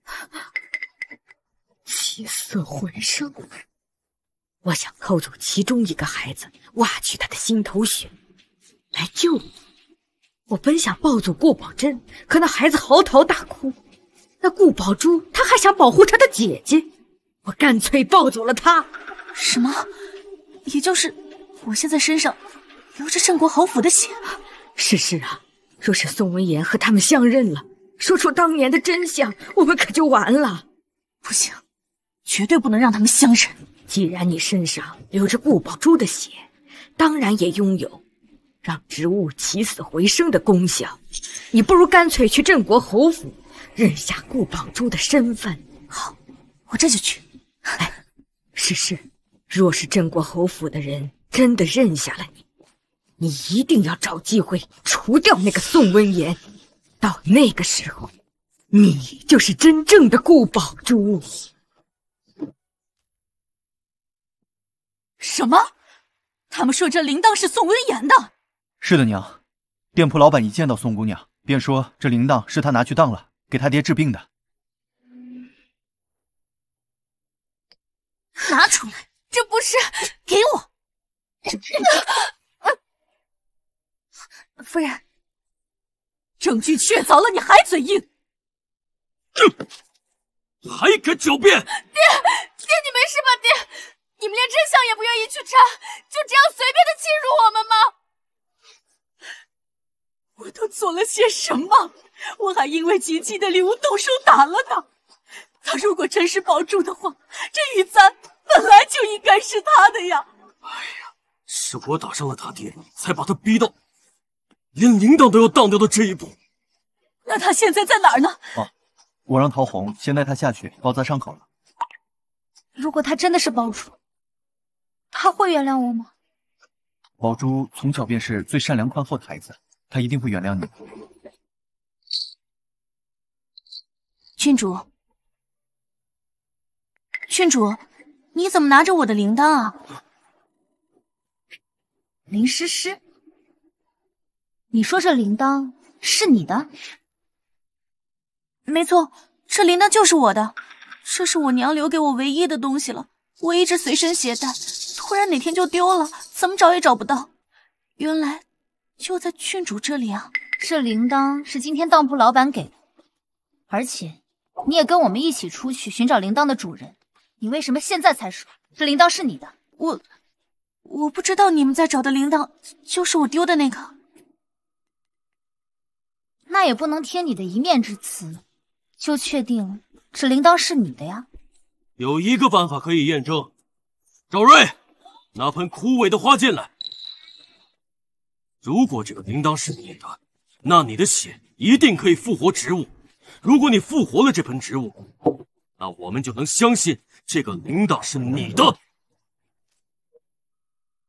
起死回生？我想扣住其中一个孩子，挖去他的心头血，来救你。我本想抱走顾宝珍，可那孩子嚎啕大哭。那顾宝珠，他还想保护他的姐姐，我干脆抱走了他。 什么？也就是我现在身上流着郑国侯府的血？ 是是啊，若是宋文言和他们相认了，说出当年的真相，我们可就完了。 不行，绝对不能让他们相认。 既然你身上流着顾宝珠的血，当然也拥有让植物起死回生的功效。你不如干脆去镇国侯府，认下顾宝珠的身份。 好，我这就去。 哎，是是，若是镇国侯府的人真的认下了你，你一定要找机会除掉那个宋文言。到那个时候，你就是真正的顾宝珠。 什么？他们说这铃铛是宋文言的？ 是的，娘。店铺老板一见到宋姑娘，便说这铃铛是他拿去当了，给他爹治病的。 拿出来！ 这不是…… 给我！夫人， 证据确凿了，你还嘴硬？ 还敢狡辩！爹， 爹，你没事吧？爹，你们连真相也不愿意去查，就这样随便的欺辱我们吗？ 我都做了些什么？我还因为吉吉的礼物动手打了他。他如果真是宝珠的话，这玉簪本来就应该是他的呀！ 哎呀，是我打伤了他爹，才把他逼到连铃铛都要当掉的这一步。 那他现在在哪儿呢？ 哦，我让陶红先带他下去包扎伤口了。 如果他真的是宝珠，他会原谅我吗？ 宝珠从小便是最善良宽厚的孩子，他一定会原谅你。 郡主，郡主，你怎么拿着我的铃铛啊？ 林诗诗，你说这铃铛是你的？ 没错，这铃铛就是我的，这是我娘留给我唯一的东西了，我一直随身携带，突然哪天就丢了，怎么找也找不到。原来就在郡主这里啊！ 这铃铛是今天当铺老板给的，而且你也跟我们一起出去寻找铃铛的主人，你为什么现在才说这铃铛是你的？ 我我不知道你们在找的铃铛就是我丢的那个。 那也不能听你的一面之词就确定这铃铛是你的呀。 有一个办法可以验证。赵瑞，拿盆枯萎的花进来。如果这个铃铛是你的，那你的血一定可以复活植物。如果你复活了这盆植物，那我们就能相信这个铃铛是你的。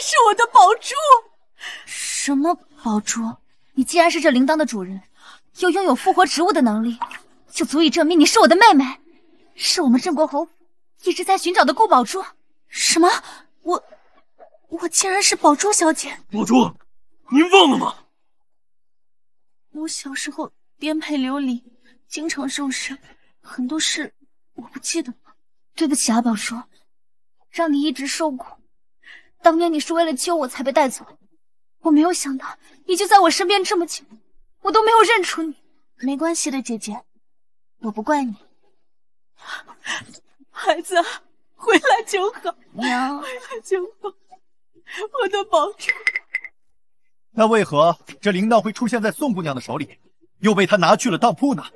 是我的宝珠。 什么宝珠？你既然是这铃铛的主人，又拥有复活植物的能力，就足以证明你是我的妹妹，是我们镇国侯府一直在寻找的顾宝珠。什么？我我竟然是宝珠小姐？ 宝珠，您忘了吗？ 我小时候颠沛流离，经常受伤，很多事我不记得了。对不起啊，宝珠，让你一直受苦。当年你是为了救我才被带走，我没有想到你就在我身边这么久，我都没有认出你。没关系的，姐姐，我不怪你。 孩子，回来就好， 娘， 回来就好，我的宝珠。 那为何这铃铛会出现在宋姑娘的手里，又被她拿去了当铺呢？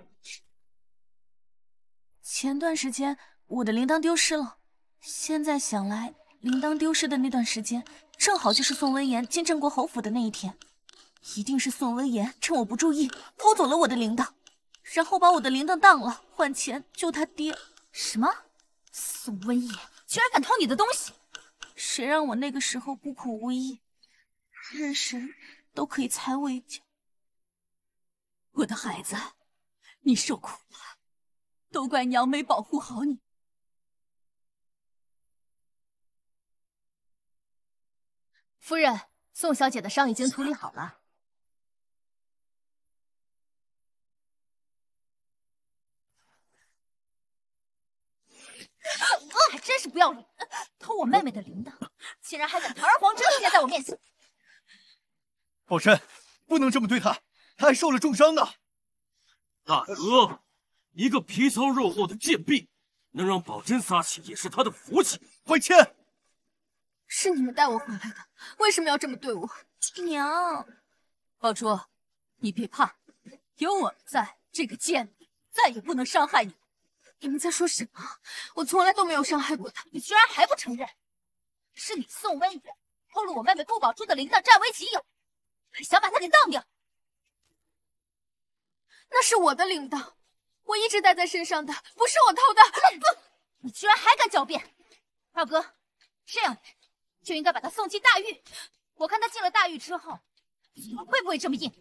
前段时间我的铃铛丢失了，现在想来，铃铛丢失的那段时间，正好就是宋文言进镇国侯府的那一天。一定是宋文言趁我不注意偷走了我的铃铛，然后把我的铃铛当了，换钱救他爹。什么？宋文言居然敢偷你的东西？谁让我那个时候孤苦无依，任谁都可以踩我一脚。 我的孩子，你受苦了，都怪娘没保护好你。 夫人，宋小姐的伤已经处理好了。 还真是不要脸，偷我妹妹的铃铛，竟然还敢堂而皇之地站在我面前。 宝珍，不能这么对她，她还受了重伤呢。 大哥，一个皮糙肉厚的贱婢，能让宝珍撒气也是她的福气。 怀倩， 是你们带我回来的，为什么要这么对我？ 娘， 宝珠，你别怕，有我们在，这个贱婢再也不能伤害你。 你们在说什么？我从来都没有伤害过她。 你居然还不承认？是你宋温言偷了我妹妹顾宝珠的铃铛，占为己有，还想把她给当掉。 那是我的铃铛，我一直戴在身上的，不是我偷的。 不，你居然还敢狡辩！二哥，这样就应该把他送进大狱。我看他进了大狱之后，嘴巴会不会这么硬？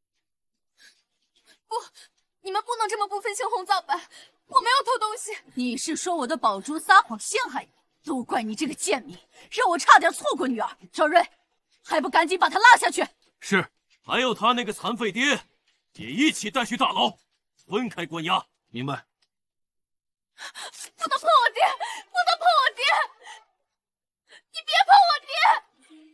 不，你们不能这么不分青红皂白。我没有偷东西。 你是说我的宝珠撒谎陷害你？都怪你这个贱民，让我差点错过女儿。赵瑞，还不赶紧把他拉下去！ 是，还有他那个残废爹，也一起带去大牢，分开关押。 明白。 不能碰我爹！不能碰我爹！你别碰我爹！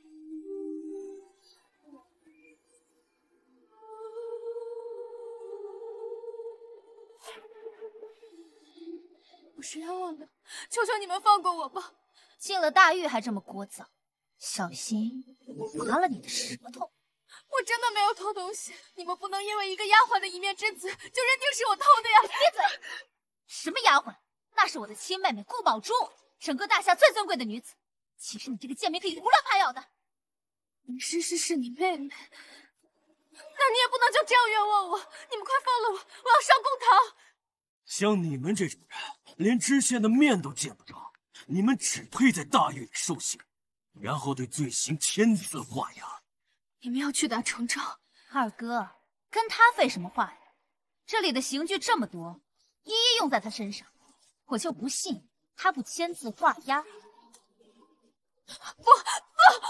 我是冤枉的，求求你们放过我吧！ 进了大狱还这么聒噪，小心我拔了你的舌头！ 我真的没有偷东西，你们不能因为一个丫鬟的一面之词就认定是我偷的呀！ 闭嘴！什么丫鬟？那是我的亲妹妹顾宝珠，整个大夏最尊贵的女子。岂是你这个贱民可以胡乱攀咬的？ 林诗诗是你妹妹，那你也不能就这样冤枉我！你们快放了我，我要上公堂！ 像你们这种人，连知县的面都见不着，你们只配在大狱里受刑，然后对罪行签字画押。 你们要屈打成招。 二哥，跟他废什么话呀？这里的刑具这么多，一一用在他身上，我就不信他不签字画押。 不不！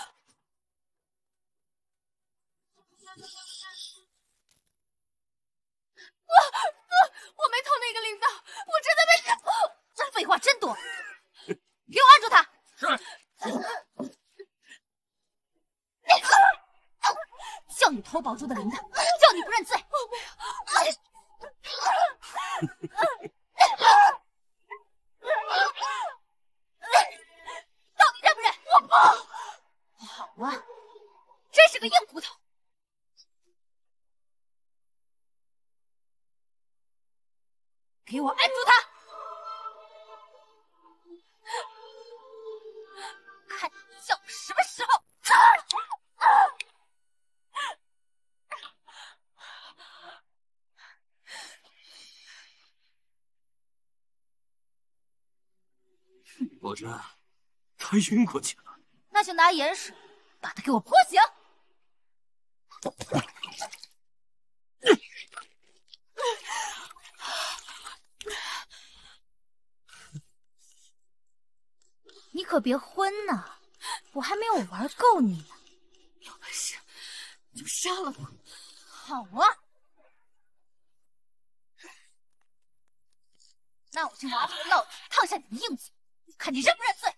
不不！我没偷那个铃铛，我真的没偷。 这废话真多，给我按住他！ 是。 叫你偷宝珠的铃铛，叫你不认罪！ 我没有。 到底认不认？ 我不。 好啊，真是个硬骨头。给我按住他！看你叫什么时候！ 宝珍，他晕过去了。 那就拿盐水把他给我泼醒！你可别昏呐，我还没有玩够你呢。 有本事就杀了我！ 好啊，那我就拿这个烙铁烫下你的硬嘴，看你认不认罪！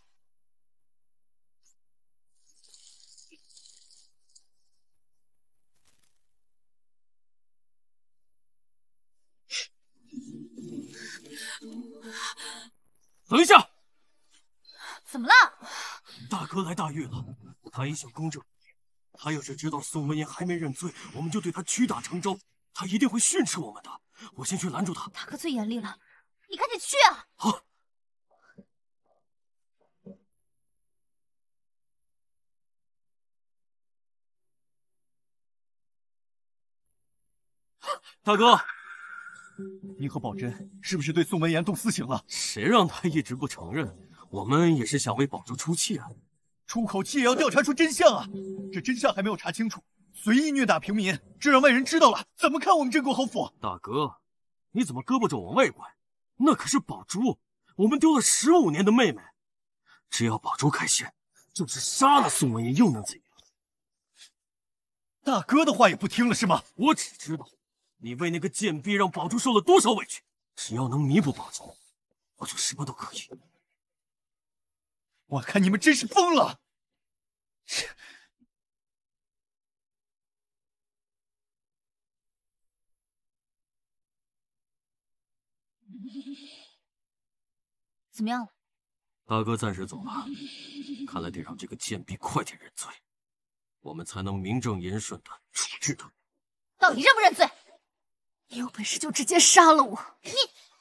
等一下！ 怎么了？ 大哥来大狱了，他也想公正。他要是知道宋文言还没认罪，我们就对他屈打成招，他一定会训斥我们的。我先去拦住他。 大哥最严厉了，你赶紧去啊！ 好。大哥， 你和宝珍是不是对宋文言动私刑了？ 谁让他一直不承认？我们也是想为宝珠出气啊。 出口气也要调查出真相啊！这真相还没有查清楚，随意虐打平民，这让外人知道了，怎么看我们镇国侯府？ 大哥，你怎么胳膊肘往外拐？那可是宝珠，我们丢了十五年的妹妹。只要宝珠开线，就是杀了宋文言又能怎样？ 大哥的话也不听了是吗？ 我只知道你为那个贱婢让宝珠受了多少委屈，只要能弥补宝珠，我就什么都可以。 我看你们真是疯了！ 怎么样了？ 大哥暂时走了，看来得让这个贱婢快点认罪，我们才能名正言顺的处置他。 到底认不认罪？ 你有本事就直接杀了我！ 你，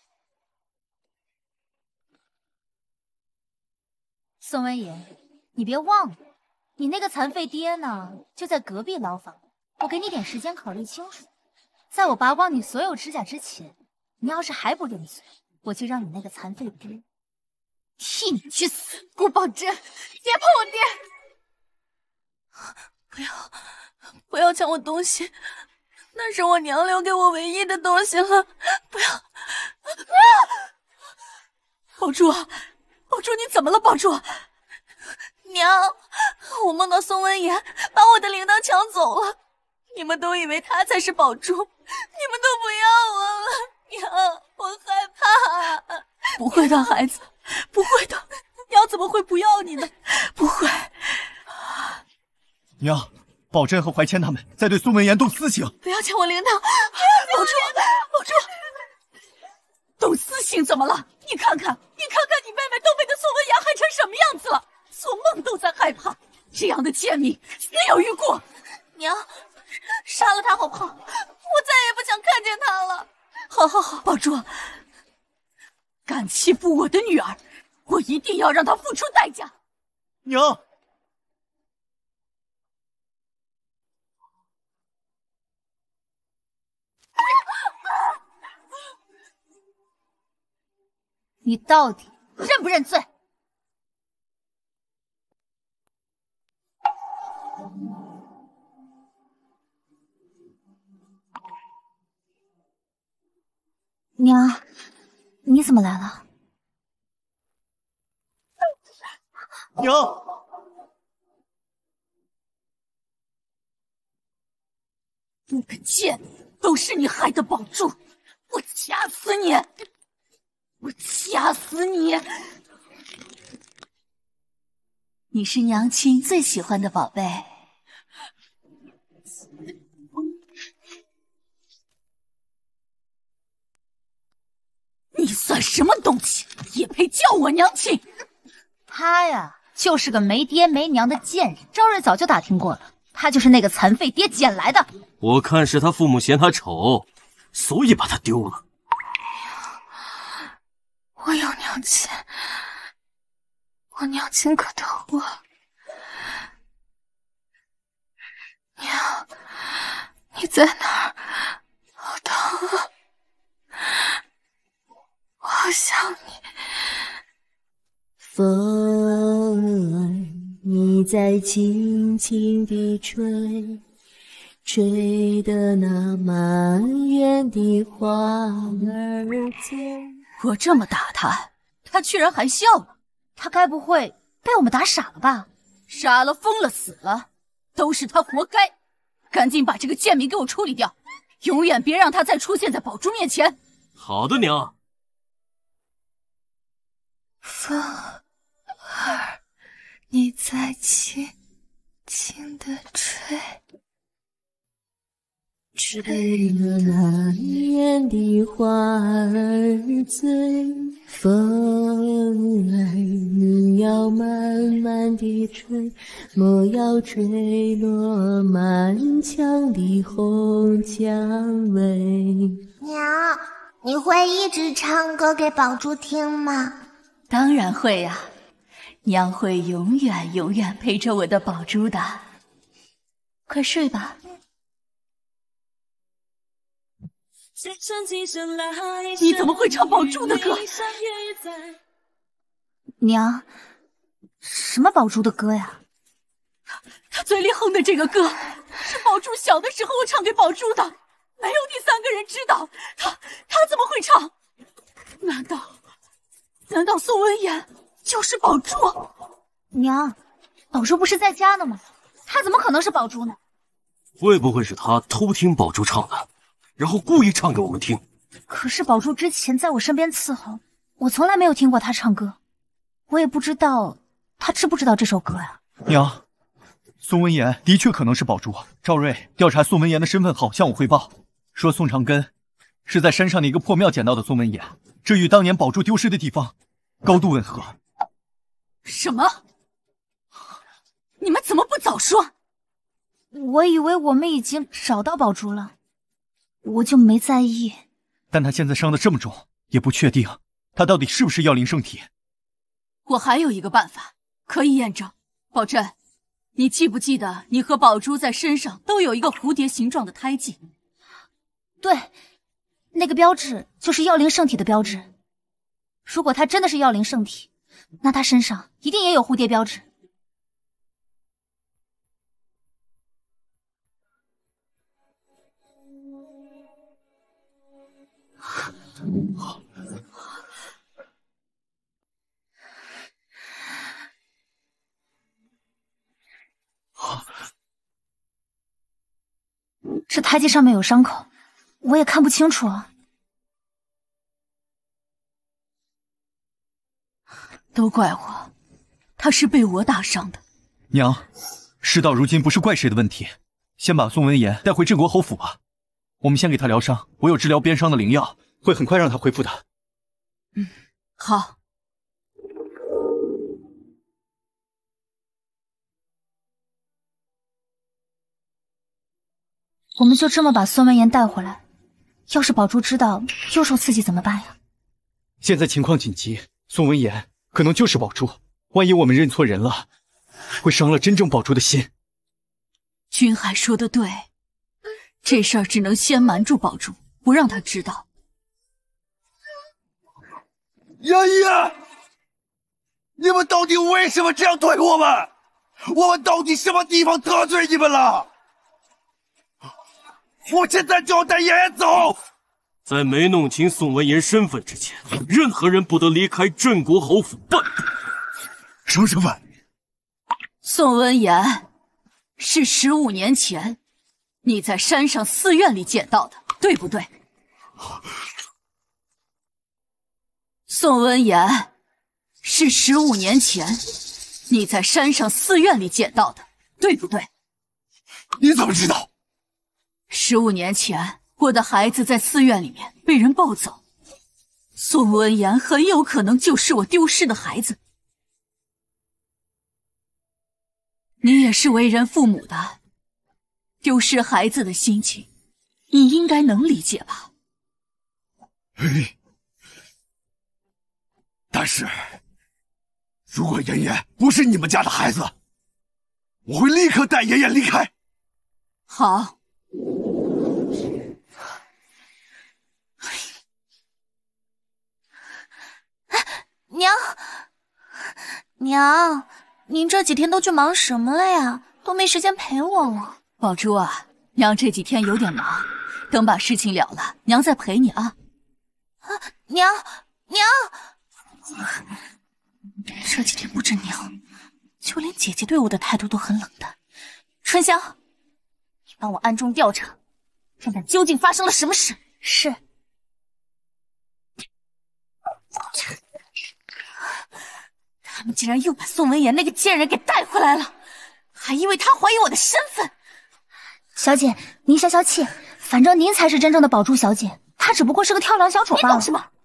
宋文言，你别忘了，你那个残废爹呢，就在隔壁牢房。我给你点时间考虑清楚，在我拔光你所有指甲之前，你要是还不认罪，我就让你那个残废爹替你去死！ 顾宝珍，别碰我爹！不要，不要抢我东西，那是我娘留给我唯一的东西了！不要！啊！宝珠，宝珠，你怎么了？宝珠，娘，我梦到宋文言把我的铃铛抢走了，你们都以为他才是宝珠，你们都不要我了，娘，我害怕。不会的，孩子，不会的，娘怎么会不要你呢？不会。 娘，宝珍和怀谦他们在对宋文言动私刑。 不要抢我铃铛！宝珠，宝珠，动私刑怎么了？你看看，你看看你妹妹都被那宋文言害成什么样子了，做梦都在害怕。这样的贱民，死有余辜。娘，杀了他好不好？我再也不想看见他了。好好好，宝珠，敢欺负我的女儿，我一定要让他付出代价。 娘。 你到底认不认罪？娘，你怎么来了？ 娘， 你个贱，都是你害的，宝珠，我掐死你！我掐死你！ 你是娘亲最喜欢的宝贝。 你算什么东西，也配叫我娘亲？ 他呀，就是个没爹没娘的贱人。赵瑞早就打听过了，他就是那个残废爹捡来的。 我看是他父母嫌他丑，所以把他丢了。 我有娘亲，我娘亲可疼我。娘，你在哪儿？好疼啊！我好想你。 风你在轻轻地吹，吹得那满园的花儿醉。 我这么打他，他居然还笑了。 他该不会被我们打傻了吧？ 傻了、疯了、死了，都是他活该！赶紧把这个贱民给我处理掉，永远别让他再出现在宝珠面前。 好的，娘。 风儿，你在轻轻地吹，吹了那园的花儿醉。风儿，你要慢慢地吹，莫要吹落满墙的红蔷薇。 娘，你会一直唱歌给宝珠听吗？ 当然会呀、啊，娘会永远永远陪着我的宝珠的。快睡吧。你怎么会唱宝珠的歌？ 娘，什么宝珠的歌呀？ 他嘴里哼的这个歌，是宝珠小的时候我唱给宝珠的，没有第三个人知道。他他怎么会唱？难道难道宋文言就是宝珠？ 娘，宝珠不是在家呢吗？他怎么可能是宝珠呢？ 会不会是他偷听宝珠唱的？然后故意唱给我们听。 可是宝珠之前在我身边伺候，我从来没有听过她唱歌，我也不知道她知不知道这首歌呀、 啊。娘，宋文言的确可能是宝珠。赵瑞调查宋文言的身份后向我汇报，说宋长根是在山上的一个破庙捡到的宋文言，这与当年宝珠丢失的地方高度吻合。 什么？你们怎么不早说？ 我以为我们已经找到宝珠了，我就没在意。 但他现在伤得这么重，也不确定他到底是不是药灵圣体。 我还有一个办法可以验证。宝珍，你记不记得你和宝珠在身上都有一个蝴蝶形状的胎记？ 对，那个标志就是药灵圣体的标志。如果他真的是药灵圣体，那他身上一定也有蝴蝶标志。这胎记上面有伤口，我也看不清楚啊。 都怪我，他是被我打伤的。 娘，事到如今不是怪谁的问题，先把宋文言带回镇国侯府吧。我们先给他疗伤，我有治疗鞭伤的灵药，会很快让他恢复的。 嗯，好。 我们就这么把孙文言带回来，要是宝珠知道又受刺激怎么办呀？ 现在情况紧急，宋文言可能就是宝珠，万一我们认错人了，会伤了真正宝珠的心。 君海说的对，这事儿只能先瞒住宝珠，不让他知道。 爷爷，你们到底为什么这样对我们？我们到底什么地方得罪你们了？我现在就要带爷爷走。 在没弄清宋文言身份之前，任何人不得离开镇国侯府半步。 什么身份？ 宋文言是十五年前你在山上寺院里捡到的，对不对？宋文言是十五年前你在山上寺院里捡到的，对不对？ 你怎么知道？ 十五年前，我的孩子在寺院里面被人抱走，宋文言很有可能就是我丢失的孩子。你也是为人父母的，丢失孩子的心情，你应该能理解吧？ 嘿，但是，如果妍妍不是你们家的孩子，我会立刻带妍妍离开。 好。 娘，娘， 您这几天都去忙什么了呀？都没时间陪我了。 宝珠啊，娘这几天有点忙，等把事情了了，娘再陪你啊。 啊，娘娘，这几天不止娘，就连姐姐对我的态度都很冷淡。春香，你帮我暗中调查，看看究竟发生了什么事。是。他们竟然又把宋文言那个贱人给带回来了，还因为他怀疑我的身份。 小姐，您消消气，反正您才是真正的宝珠小姐，她只不过是个跳梁小丑罢了。 你懂什么？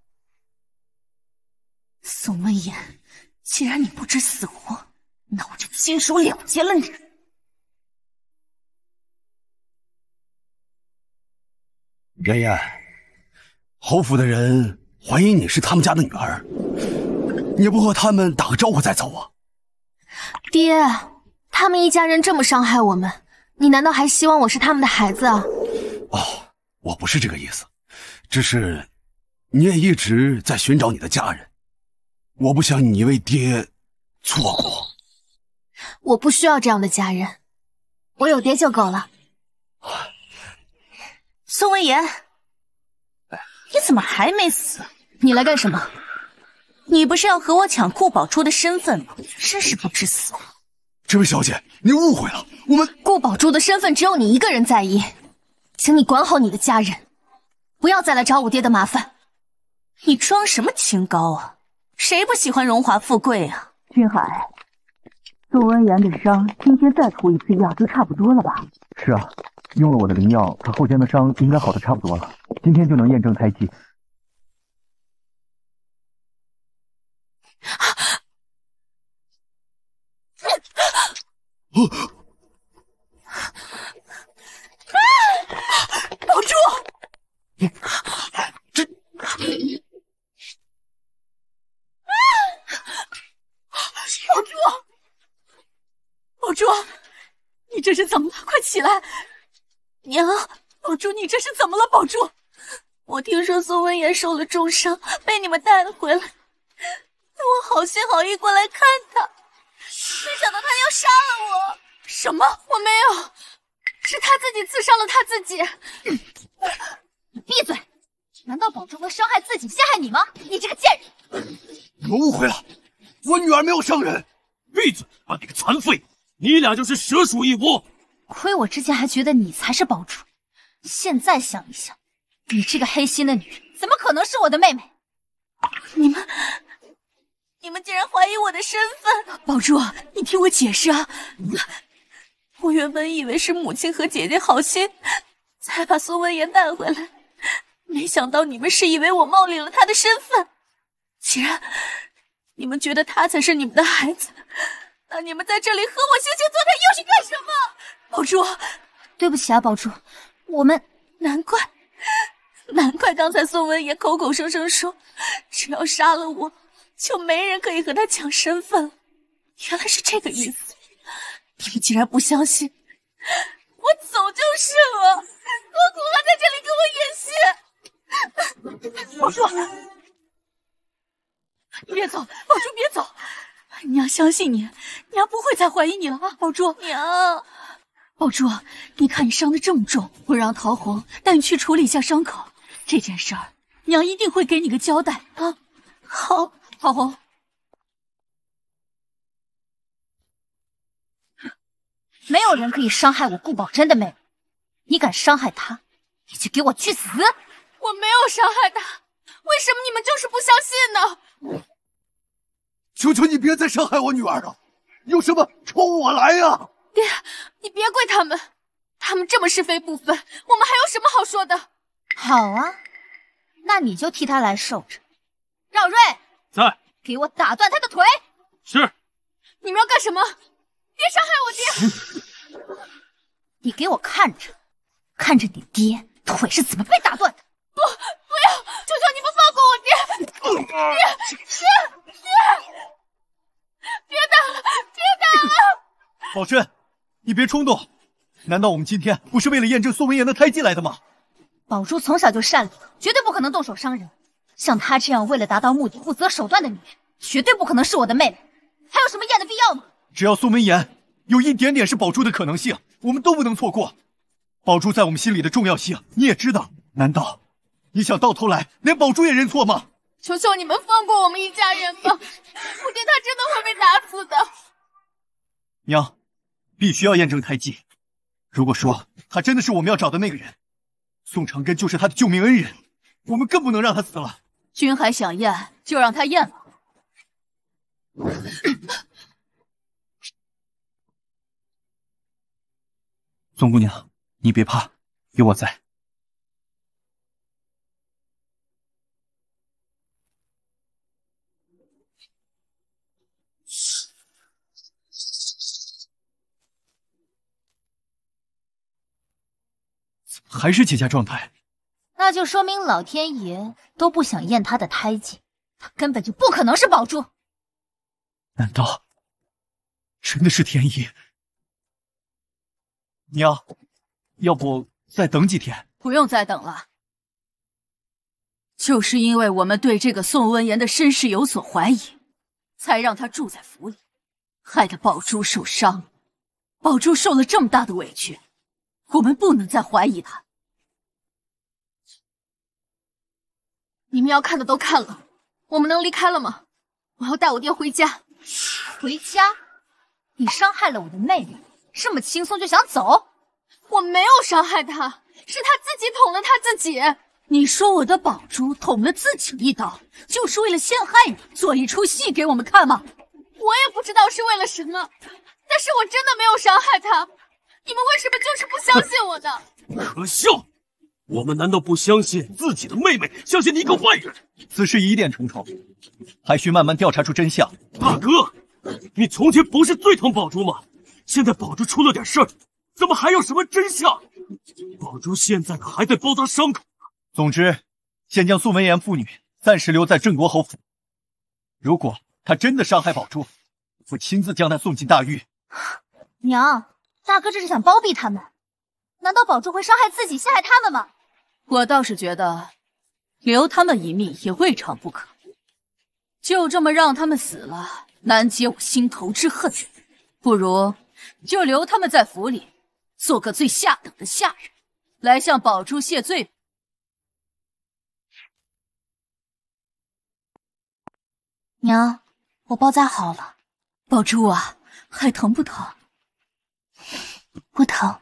宋文言，既然你不知死活，那我就亲手了结了你。 妍妍，侯府的人怀疑你是他们家的女儿，你不和他们打个招呼再走啊？ 爹，他们一家人这么伤害我们，你难道还希望我是他们的孩子啊？ 哦，我不是这个意思，只是你也一直在寻找你的家人，我不想你为爹错过。 我不需要这样的家人，我有爹就够了。 宋文言，你怎么还没死？ 你来干什么？ 你不是要和我抢顾宝珠的身份吗？真是不知死活！ 这位小姐，你误会了，我们顾宝珠的身份只有你一个人在意，请你管好你的家人，不要再来找我爹的麻烦。 你装什么清高啊？谁不喜欢荣华富贵啊？ 君海，宋文言的伤，今天再涂一次药就差不多了吧？ 是啊，用了我的灵药，他后天的伤应该好的差不多了，今天就能验证胎记。 宝珠， 这， 宝珠，宝珠，你这是怎么了？快起来！ 娘， 宝珠，你这是怎么了？宝珠， 我听说宋文言受了重伤，被你们带了回来，我好心好意过来看他，没想到他要杀了我。 什么？我没有，是他自己刺伤了他自己。 你闭嘴！难道宝珠会伤害自己，陷害你吗？你这个贱人！ 你们误会了，我女儿没有伤人。 闭嘴！啊，你个残废！你俩就是蛇鼠一窝。 亏我之前还觉得你才是宝珠，现在想一想，你这个黑心的女人，怎么可能是我的妹妹？ 你们，你们竟然怀疑我的身份！ 宝珠，你听我解释啊！ 我原本以为是母亲和姐姐好心，才把宋文言带回来，没想到你们是以为我冒领了他的身份。既然你们觉得他才是你们的孩子，那你们在这里和我惺惺作态又是干什么？ 宝珠， 对不起啊，宝珠，我们难怪，难怪刚才宋文言口口声声说，只要杀了我，就没人可以和他抢身份了。原来是这个意思。你们竟然不相信，我走就是了，何苦还在这里跟我演戏？ 宝珠，你别走，宝珠别走，娘相信你，娘不会再怀疑你了啊，宝珠。 娘， 宝珠，你看你伤得这么重，我让陶红带你去处理一下伤口，这件事儿娘一定会给你个交代啊。 好， 陶红。 没有人可以伤害我顾宝珍的妹妹，你敢伤害她，你就给我去死！ 我没有伤害她，为什么你们就是不相信呢？ 求求你别再伤害我女儿了，有什么冲我来呀！ 爹，你别怪他们，他们这么是非不分，我们还有什么好说的？ 好啊，那你就替他来受着。饶瑞， 在， 给我打断他的腿！ 是。 你们要干什么？别伤害我爹！ 你给我看着，看着你爹腿是怎么被打断的！ 不，不要！求求你们放过我爹！爹，爹，爹！别打了，别打了！ 宝珍，你别冲动，难道我们今天不是为了验证宋文言的胎记来的吗？ 宝珠从小就善良，绝对不可能动手伤人。像她这样为了达到目的不择手段的女人，绝对不可能是我的妹妹。 还有什么验的必要吗？ 只要宋文言有一点点是宝珠的可能性，我们都不能错过。宝珠在我们心里的重要性，你也知道。难道你想到头来连宝珠也认错吗？ 求求你们放过我们一家人吧！我爹他真的会被打死的。 娘，必须要验证胎记。如果说他真的是我们要找的那个人，宋长根就是他的救命恩人，我们更不能让他死了。 君还想验，就让他验吧。 宋姑娘，你别怕，有我在。还是结痂状态， 那就说明老天爷都不想验他的胎记，他根本就不可能是宝珠。 难道真的是天意？娘，要不再等几天？ 不用再等了，就是因为我们对这个宋文言的身世有所怀疑，才让他住在府里，害得宝珠受伤。宝珠受了这么大的委屈，我们不能再怀疑他。 你们要看的都看了，我们能离开了吗？我要带我爹回家。回家？你伤害了我的妹妹，这么轻松就想走？我没有伤害她，是她自己捅了她自己。 你说我的宝珠捅了自己一刀，就是为了陷害你，做一出戏给我们看吗？ 我也不知道是为了什么，但是我真的没有伤害她。你们为什么就是不相信我呢？ 可笑！我们难道不相信自己的妹妹，相信你一个外人？ 此事疑点重重，还需慢慢调查出真相。 大哥，你从前不是最疼宝珠吗？现在宝珠出了点事儿，怎么还有什么真相？宝珠现在可还在包扎伤口。 总之，先将宋文言父女暂时留在镇国侯府。如果他真的伤害宝珠，我亲自将他送进大狱。 娘，大哥这是想包庇他们？难道宝珠会伤害自己，陷害他们吗？ 我倒是觉得留他们一命也未尝不可。就这么让他们死了，难解我心头之恨。不如就留他们在府里，做个最下等的下人，来向宝珠谢罪。 娘，我包扎好了。 宝珠啊，还疼不疼？ 不疼。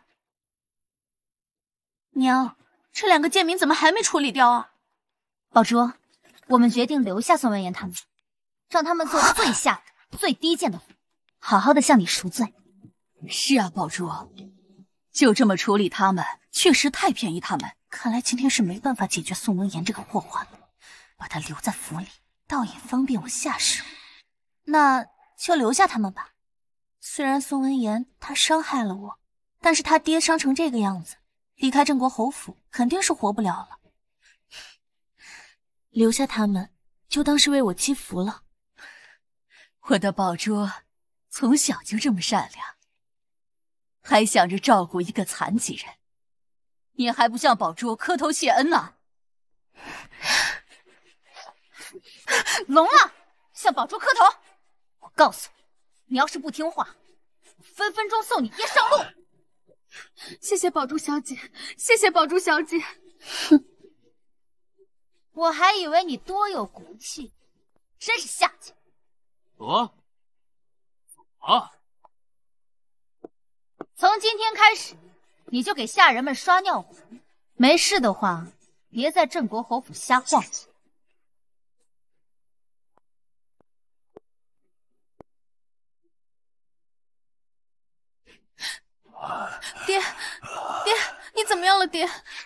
娘，这两个贱民怎么还没处理掉啊？ 宝珠，我们决定留下宋文言他们，让他们做最下等、最低贱的活，好好的向你赎罪。 是啊，宝珠，就这么处理他们，确实太便宜他们。 看来今天是没办法解决宋文言这个祸患了，把他留在府里，倒也方便我下手。那就留下他们吧。虽然宋文言他伤害了我，但是他爹伤成这个样子，离开镇国侯府肯定是活不了了。留下他们，就当是为我积福了。 我的宝珠从小就这么善良，还想着照顾一个残疾人，你还不向宝珠磕头谢恩呢？ 聋了，向宝珠磕头！我告诉你，你要是不听话，我分分钟送你爹上路。谢谢宝珠小姐，谢谢宝珠小姐。哼，我还以为你多有骨气，真是下贱。 啊啊！ 从今天开始，你就给下人们刷尿壶。没事的话，别在镇国侯府瞎晃。 爹，爹，你怎么样了，爹？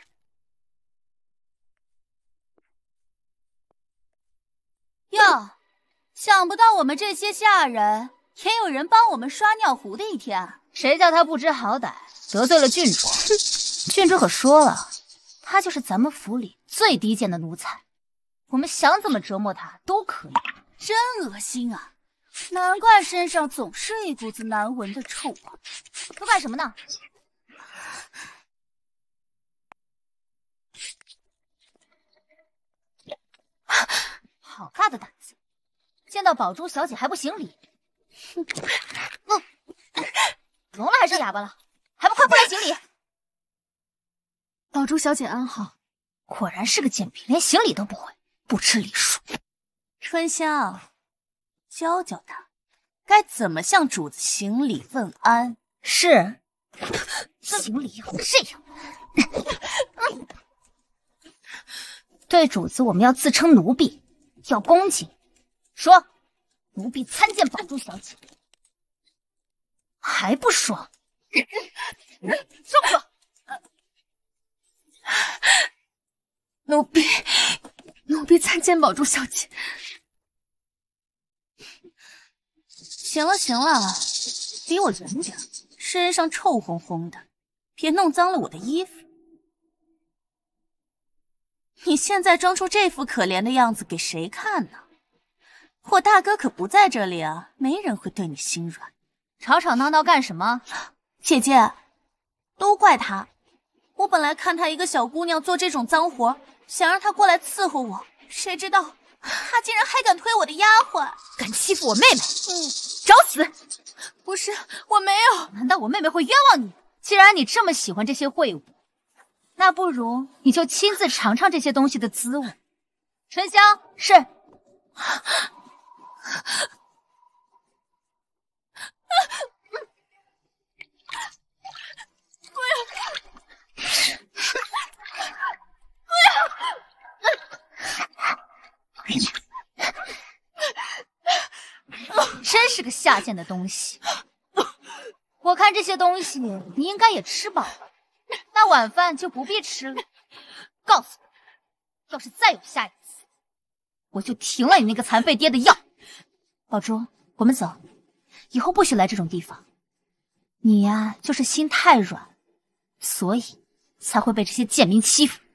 哟，想不到我们这些下人也有人帮我们刷尿壶的一天啊！ 谁叫他不知好歹，得罪了郡主？郡主可说了，他就是咱们府里最低贱的奴才，我们想怎么折磨他都可以。 真恶心啊！难怪身上总是一股子难闻的臭味。 都干什么呢？好大的胆子！见到宝珠小姐还不行礼， 嗯，聋了还是哑巴了？还不快过来行礼！ 宝珠小姐安好。 果然是个贱婢，连行礼都不会，不吃礼数。 春香，教教他该怎么向主子行礼问安。 是，行礼要这样。对主子，我们要自称奴婢，要恭敬。说，奴婢参见宝珠小姐。还不说？说不说？ 奴婢，奴婢参见宝珠小姐。 行了行了，离我远点，身上臭烘烘的，别弄脏了我的衣服。你现在装出这副可怜的样子给谁看呢？我大哥可不在这里啊，没人会对你心软。 吵吵闹闹干什么？ 姐姐，都怪他。我本来看她一个小姑娘做这种脏活，想让她过来伺候我，谁知道她竟然还敢推我的丫鬟， 敢欺负我妹妹！ 嗯， 找死！ 不是，我没有。 难道我妹妹会冤枉你？既然你这么喜欢这些秽物，那不如你就亲自尝尝这些东西的滋味。沉香，是。 不要！ 真是个下贱的东西！我看这些东西你应该也吃饱了，那晚饭就不必吃了。告诉你，要是再有下一次，我就停了你那个残废爹的药。宝珠，我们走，以后不许来这种地方。你呀，就是心太软，所以才会被这些贱民欺负。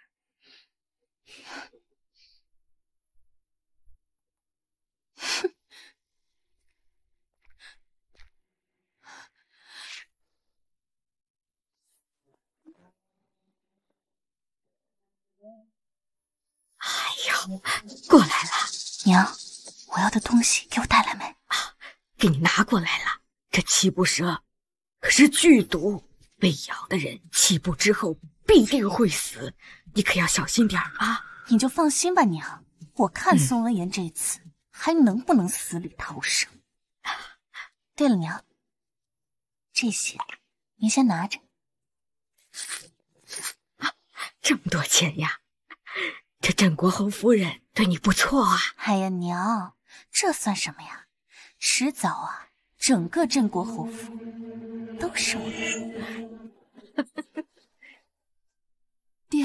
哎呦，过来了， 娘，我要的东西给我带来没？ 啊，给你拿过来了。这七步蛇可是剧毒，被咬的人七步之后必定会死，你可要小心点啊！ 你就放心吧，娘，我看宋文言这次、嗯、还能不能死里逃生。对了，娘，这些您先拿着。 啊，这么多钱呀！这镇国侯夫人对你不错啊！ 哎呀，娘，这算什么呀？迟早啊，整个镇国侯府都是我的。 爹，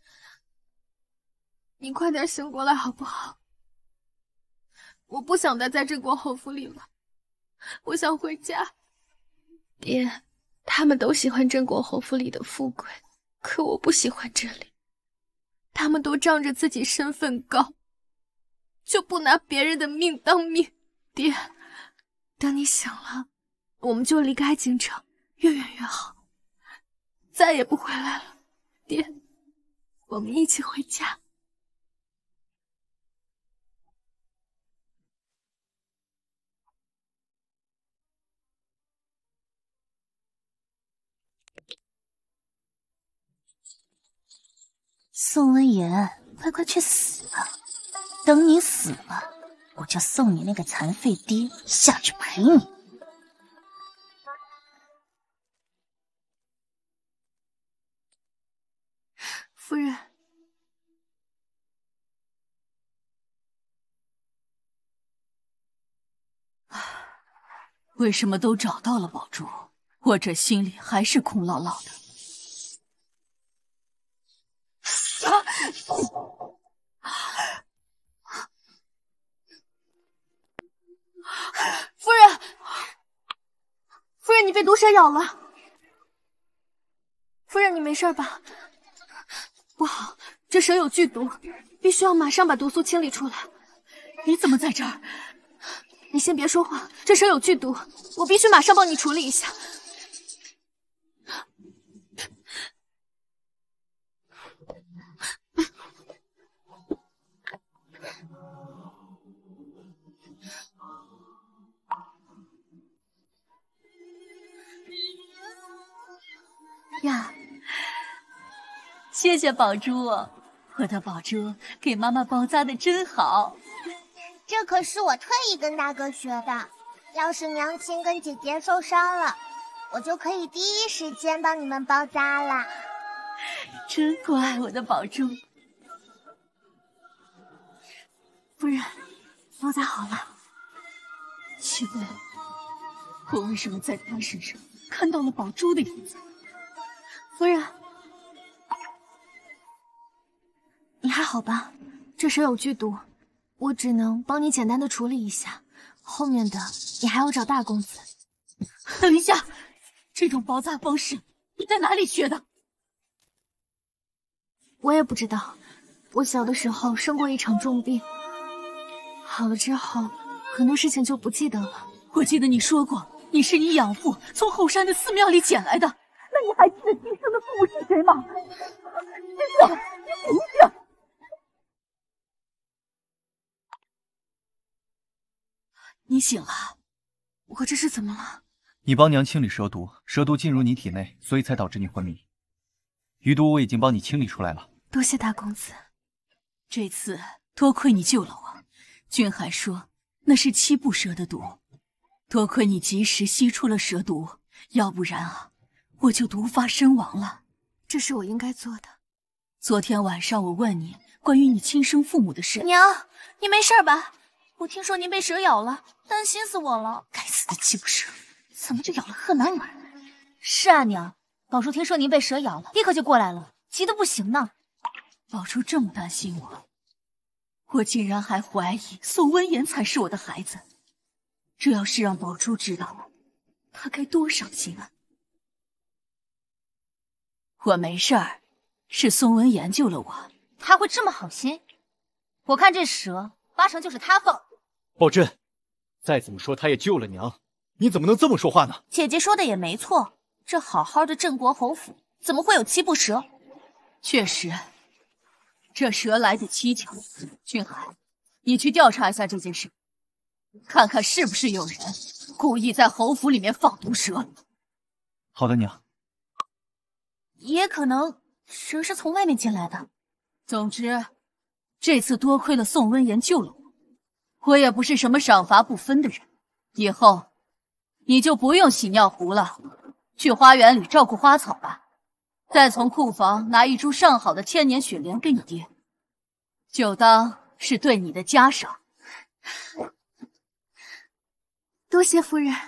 你快点醒过来好不好？我不想待在镇国侯府里了，我想回家。爹，他们都喜欢镇国侯府里的富贵，可我不喜欢这里。他们都仗着自己身份高，就不拿别人的命当命。爹，等你醒了，我们就离开京城，越远越好，再也不回来了。爹，我们一起回家。 宋文言，快快去死吧！等你死了，我就送你那个残废爹下去陪你。 夫人， 为什么都找到了宝珠，我这心里还是空落落的。 夫人，夫人，你被毒蛇咬了。夫人，你没事吧？不好，这蛇有剧毒，必须要马上把毒素清理出来。 你怎么在这儿？ 你先别说话，这蛇有剧毒，我必须马上帮你处理一下。 呀，谢谢宝珠，我的宝珠给妈妈包扎的真好。 这可是我特意跟大哥学的，要是娘亲跟姐姐受伤了，我就可以第一时间帮你们包扎了。 真乖，我的宝珠。 夫人，包扎好了。 奇怪，我为什么在他身上看到了宝珠的影子？ 夫人，你还好吧？ 这蛇有剧毒，我只能帮你简单的处理一下，后面的你还要找大公子。 等一下，这种包扎方式你在哪里学的？ 我也不知道，我小的时候生过一场重病，好了之后很多事情就不记得了。 我记得你说过，你是你养父从后山的寺庙里捡来的。 那你还记得今生的父母是谁吗？真的，你醒醒！ 你醒了， 我这是怎么了？ 你帮娘清理蛇毒，蛇毒进入你体内，所以才导致你昏迷。余毒我已经帮你清理出来了。 多谢大公子， 这次多亏你救了我。君海说那是七步蛇的毒，多亏你及时吸出了蛇毒，要不然啊，我就毒发身亡了。 这是我应该做的。 昨天晚上我问你关于你亲生父母的事， 娘，你没事吧？我听说您被蛇咬了，担心死我了。 该死的七步蛇， 怎么就咬了贺兰女儿？ 是啊，娘，宝叔听说您被蛇咬了，立刻就过来了，急得不行呢。 宝叔这么担心我，我竟然还怀疑宋温言才是我的孩子。这要是让宝珠知道了，他该多伤心啊！我没事儿，是宋温言救了我。 他会这么好心？我看这蛇八成就是他放。 宝珍，再怎么说他也救了娘，你怎么能这么说话呢？ 姐姐说的也没错，这好好的镇国侯府怎么会有七步蛇？ 确实，这蛇来的蹊跷。俊海，你去调查一下这件事，看看是不是有人故意在侯府里面放毒蛇。 好的，娘。 也可能蛇是从外面进来的。 总之，这次多亏了宋温言救了我，我也不是什么赏罚不分的人。以后你就不用洗尿壶了，去花园里照顾花草吧。再从库房拿一株上好的千年雪莲给你爹，就当是对你的嘉赏。 多谢夫人。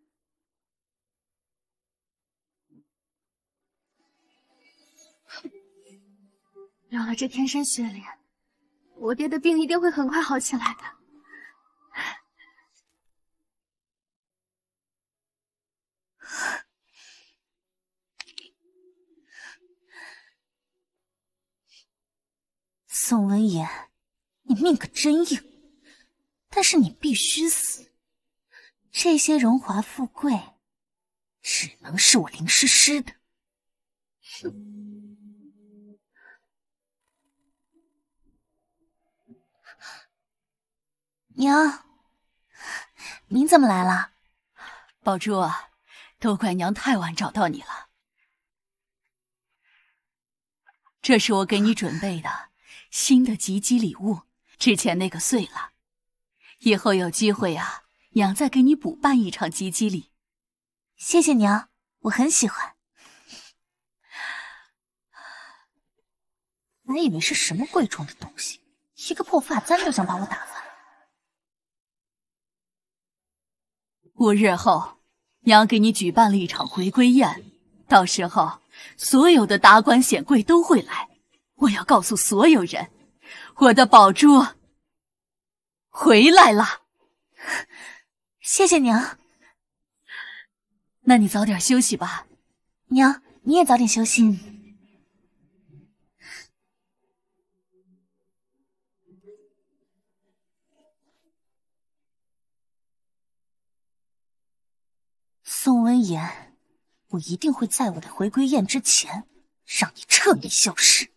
有了这天山雪莲，我爹的病一定会很快好起来的。 宋文言，你命可真硬，但是你必须死。这些荣华富贵，只能是我林诗诗的。娘，您怎么来了？ 宝珠啊，都怪娘太晚找到你了。这是我给你准备的新的吉吉礼物，之前那个碎了，以后有机会啊，娘再给你补办一场吉吉礼。 谢谢娘，我很喜欢。还以为是什么贵重的东西，一个破发簪就想把我打发。 五日后，娘给你举办了一场回归宴，到时候所有的达官显贵都会来。我要告诉所有人，我的宝珠回来了。 谢谢娘。 那你早点休息吧。 娘，你也早点休息。嗯宋文言，我一定会在我的回归宴之前，让你彻底消失。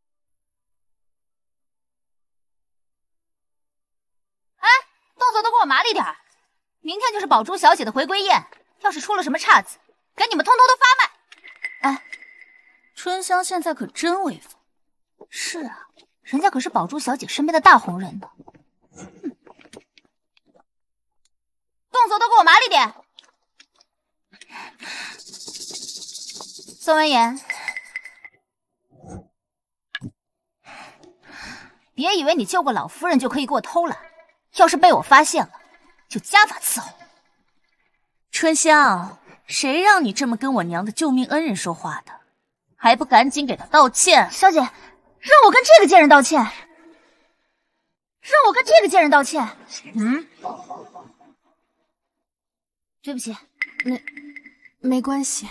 哎，动作都给我埋利点儿。明天就是宝珠小姐的回归宴，要是出了什么岔子，给你们通通都发卖。哎，春香现在可真威风。是啊，人家可是宝珠小姐身边的大红人呢。哼，动作都给我麻利点。宋文言，别以为你救过老夫人就可以给我偷懒，要是被我发现了，就家法伺候。春香，谁让你这么跟我娘的救命恩人说话的？还不赶紧给他道歉！小姐，让我跟这个贱人道歉，让我跟这个贱人道歉。嗯，对不起， 没没关系。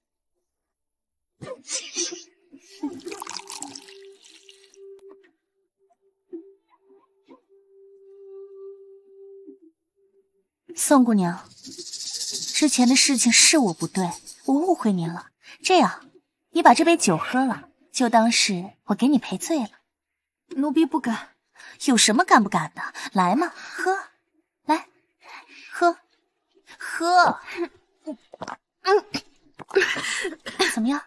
宋姑娘，之前的事情是我不对，我误会您了。这样，你把这杯酒喝了，就当是我给你赔罪了。 奴婢不敢。 有什么敢不敢的？来嘛，喝，来，喝，喝。嗯，怎么样？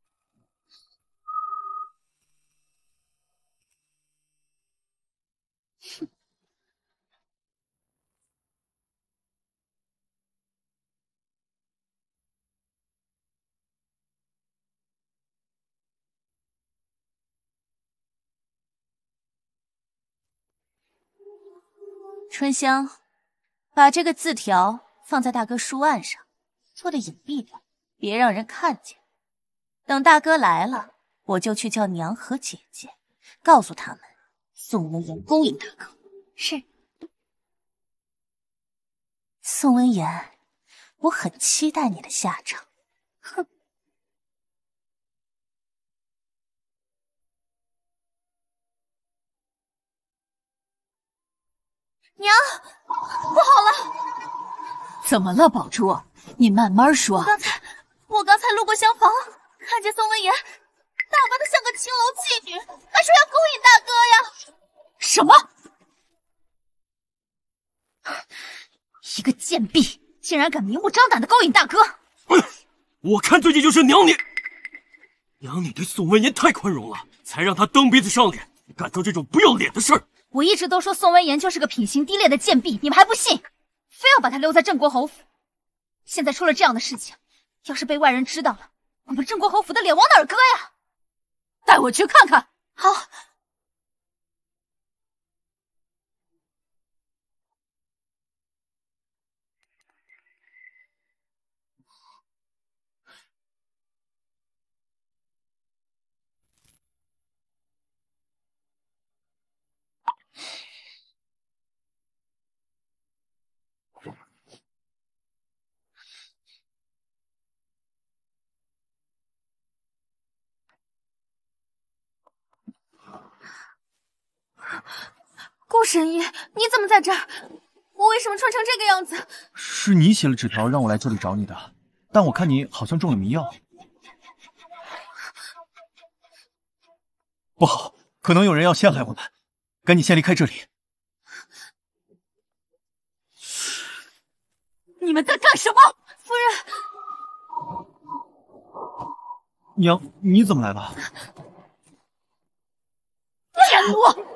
春香，把这个字条放在大哥书案上，做的隐蔽点，别让人看见。等大哥来了，我就去叫娘和姐姐，告诉他们宋文言勾引大哥。是。宋文言，我很期待你的下场。哼。娘，不好了！ 怎么了，宝珠？你慢慢说。 我刚才，我刚才路过厢房，看见宋文言打扮的像个青楼妓女，还说要勾引大哥呀！ 什么？ 一个贱婢，竟然敢明目张胆的勾引大哥！ 我看最近就是娘你，娘你对宋文言太宽容了，才让他蹬鼻子上脸，敢做这种不要脸的事儿。 我一直都说宋文言就是个品行低劣的贱婢，你们还不信，非要把他留在郑国侯府。现在出了这样的事情，要是被外人知道了，我们郑国侯府的脸往哪儿搁呀？ 带我去看看。 好。 顾神医，你怎么在这儿？我为什么穿成这个样子？ 是你写了纸条让我来这里找你的，但我看你好像中了迷药。不好，可能有人要陷害我们，赶紧先离开这里。 你们在干什么？ 夫人， 娘，你怎么来了？ 天罗！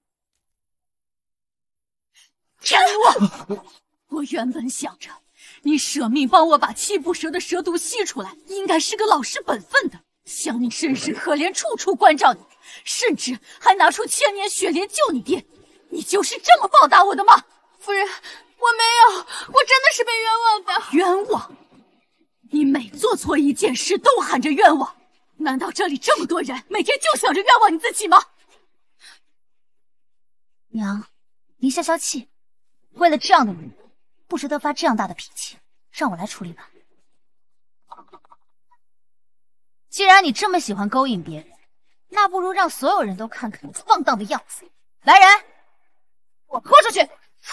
天罗！我原本想着，你舍命帮我把七步蛇的蛇毒吸出来，应该是个老实本分的。想你身世可怜，处处关照你，甚至还拿出千年血莲救你爹，你就是这么报答我的吗？ 夫人，我没有，我真的是被冤枉的。 冤枉？你每做错一件事都喊着冤枉，难道这里这么多人，每天就想着冤枉你自己吗？ 娘，您消消气，为了这样的女人，不值得发这样大的脾气，让我来处理吧。既然你这么喜欢勾引别人，那不如让所有人都看看你放荡的样子。来人，给我拖出去！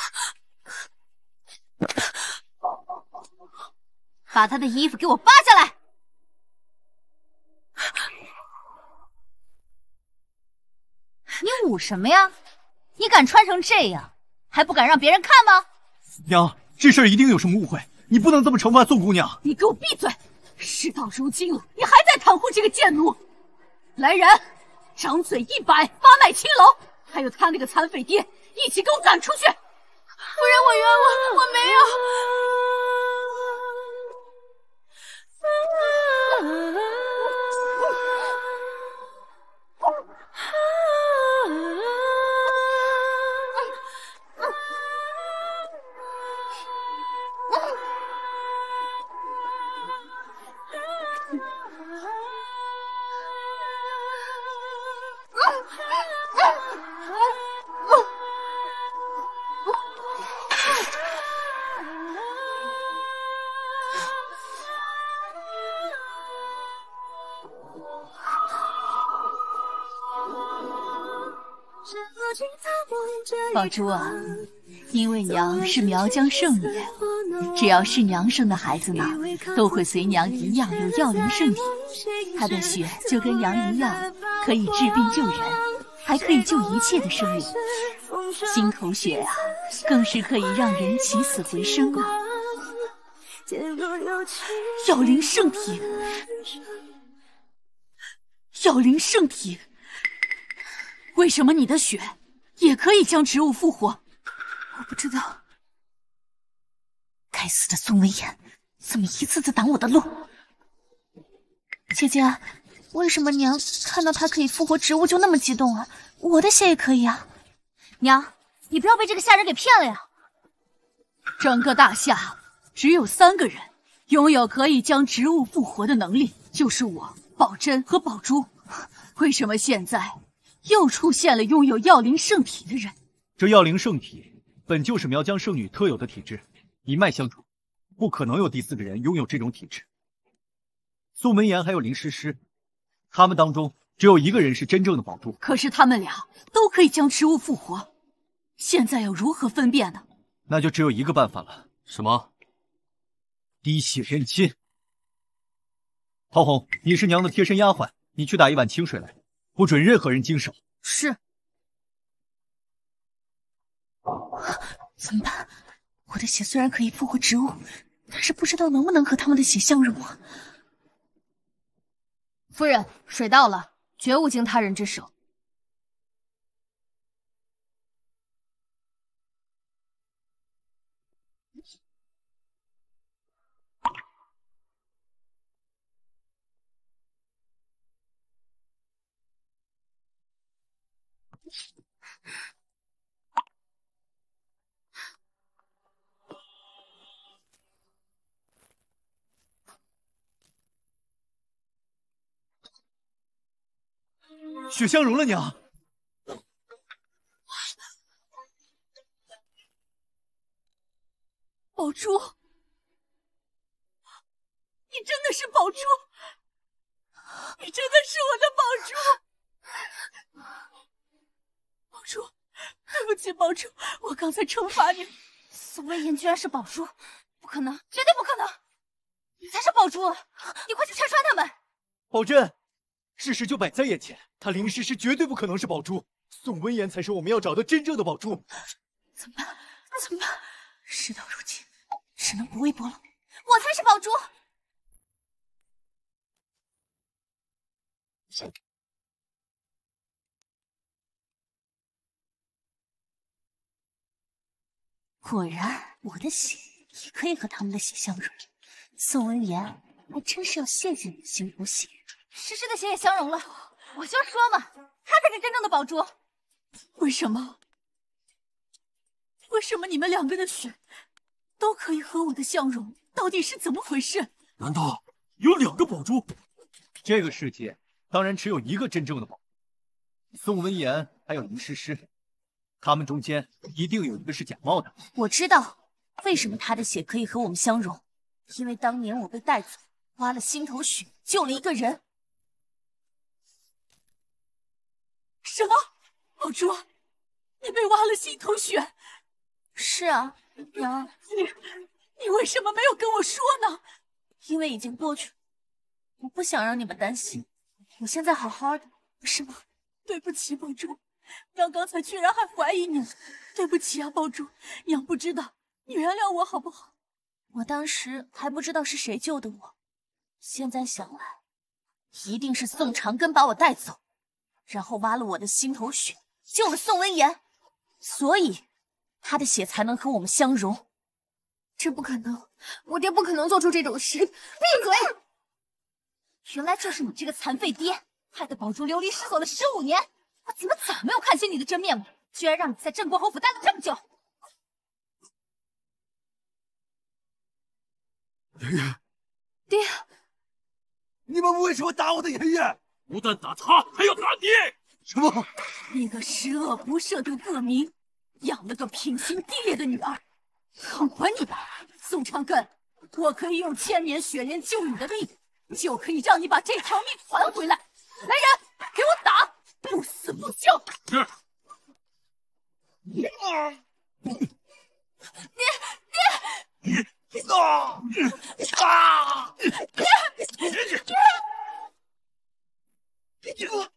把他的衣服给我扒下来！你捂什么呀？你敢穿成这样，还不敢让别人看吗？ 娘，这事儿一定有什么误会，你不能这么惩罚宋姑娘。 你给我闭嘴！事到如今了，你还在袒护这个贱奴？来人，张嘴一百，发卖青楼！还有他那个残匪爹，一起给我赶出去！夫人， 我冤枉，我没有。 宝珠啊，因为娘是苗疆圣女，只要是娘生的孩子呢，都会随娘一样有药灵圣体。她的血就跟娘一样，可以治病救人，还可以救一切的生灵。心头血啊，更是可以让人起死回生啊！药灵圣体，药灵圣体，为什么你的血也可以将植物复活？ 我不知道。该死的宋文言，怎么一次次挡我的路？姐姐，为什么娘看到他可以复活植物就那么激动啊？我的血也可以啊！ 娘，你不要被这个下人给骗了呀！ 整个大夏只有三个人拥有可以将植物复活的能力，就是我、宝珍和宝珠。为什么现在又出现了拥有药灵圣体的人？ 这药灵圣体本就是苗疆圣女特有的体质，一脉相传，不可能有第四个人拥有这种体质。宋文言还有林诗诗，他们当中只有一个人是真正的宝珠。 可是他们俩都可以将植物复活，现在要如何分辨呢？ 那就只有一个办法了。 什么？ 滴血认亲。陶红，你是娘的贴身丫鬟，你去打一碗清水来，不准任何人经手。 是。怎么办？我的血虽然可以复活植物，但是不知道能不能和他们的血相融啊。 夫人，水到了，绝无经他人之手。 血相融了，娘。 宝珠，你真的是宝珠，你真的是我的宝珠。宝珠，对不起，宝珠，我刚才惩罚你。 宋文言居然是宝珠，不可能，绝对不可能！你才是宝珠，你快去拆穿他们！ 宝珍。事实就摆在眼前，他林诗诗绝对不可能是宝珠，宋文言才是我们要找的真正的宝珠。 怎么办？怎么办？事到如今，只能不微博了。 我才是宝珠！ 果然，我的血也可以和他们的血相融。宋文言，还真是要谢谢你心头血。 诗诗的血也相融了，我就说嘛，她才是真正的宝珠。 为什么？为什么你们两个的血都可以和我的相融？到底是怎么回事？ 难道有两个宝珠？ 这个世界当然只有一个真正的宝珠。宋文言还有林诗诗，他们中间一定有一个是假冒的。 我知道为什么他的血可以和我们相融，因为当年我被带走，挖了心头血，救了一个人。 什么？宝珠，你被挖了心头血？ 是啊，娘。 你你为什么没有跟我说呢？ 因为已经过去了，我不想让你们担心。我现在好好的，不是吗？ 对不起，宝珠，娘刚才居然还怀疑你了。对不起啊，宝珠，娘不知道你原谅我好不好？我当时还不知道是谁救的我，现在想来，一定是宋长根把我带走，然后挖了我的心头血，救了宋文言，所以他的血才能和我们相融。 这不可能，我爹不可能做出这种事！闭嘴！ 原来就是你这个残废爹，害得宝珠流离失所了十五年，我怎么早没有看清你的真面目？居然让你在镇国侯府待了这么久！ 爷爷， 爹， 你们为什么打我的爷爷？ 不但打他，还要打你！ 什么？ 你个十恶不赦的恶民，养了个品行低劣的女儿，好吧你吧，宋长根，我可以用千年血莲救你的命，就可以让你把这条命还回来。来人，给我打，不死不休！ 是。 爹，爹。 啊！啊！ 爹！爹！ 别别打了！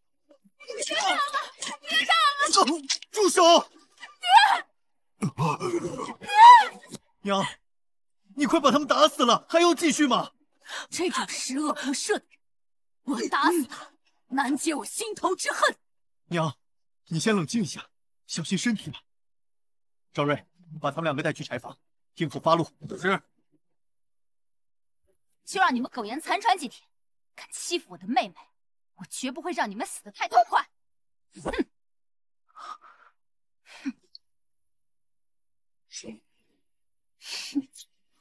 别打了！ 住手！ 爹！ 爹！娘，你快把他们打死了，还要继续吗？ 这种十恶不赦的人，我打死他，难解我心头之恨。 娘，你先冷静一下，小心身体吧。赵瑞，把他们两个带去柴房。听候发落。 是。 就让你们苟延残喘几天，敢欺负我的妹妹，我绝不会让你们死得太痛快。哼！哼！哼！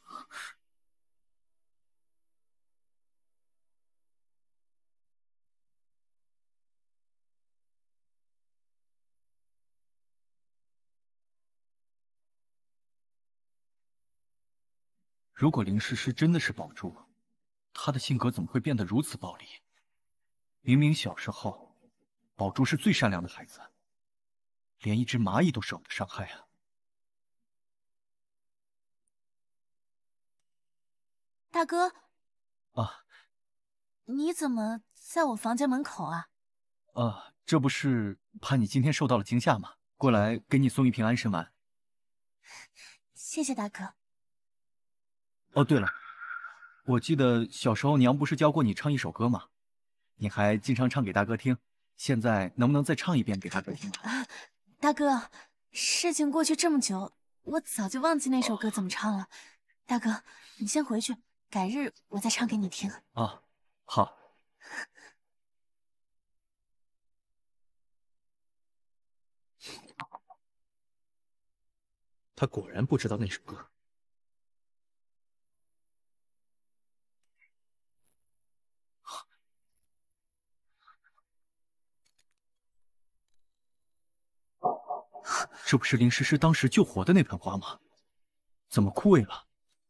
如果林诗诗真的是宝珠，她的性格怎么会变得如此暴力？明明小时候，宝珠是最善良的孩子，连一只蚂蚁都舍不得伤害啊！ 大哥， 啊， 你怎么在我房间门口啊？ 啊，这不是怕你今天受到了惊吓吗？过来给你送一瓶安神丸。 谢谢大哥。 哦，对了，我记得小时候娘不是教过你唱一首歌吗？你还经常唱给大哥听，现在能不能再唱一遍给大哥听啊？ 大哥，事情过去这么久，我早就忘记那首歌怎么唱了。大哥，你先回去，改日我再唱给你听。 啊，好。他果然不知道那首歌。这不是林诗诗当时救活的那盆花吗？怎么枯萎了？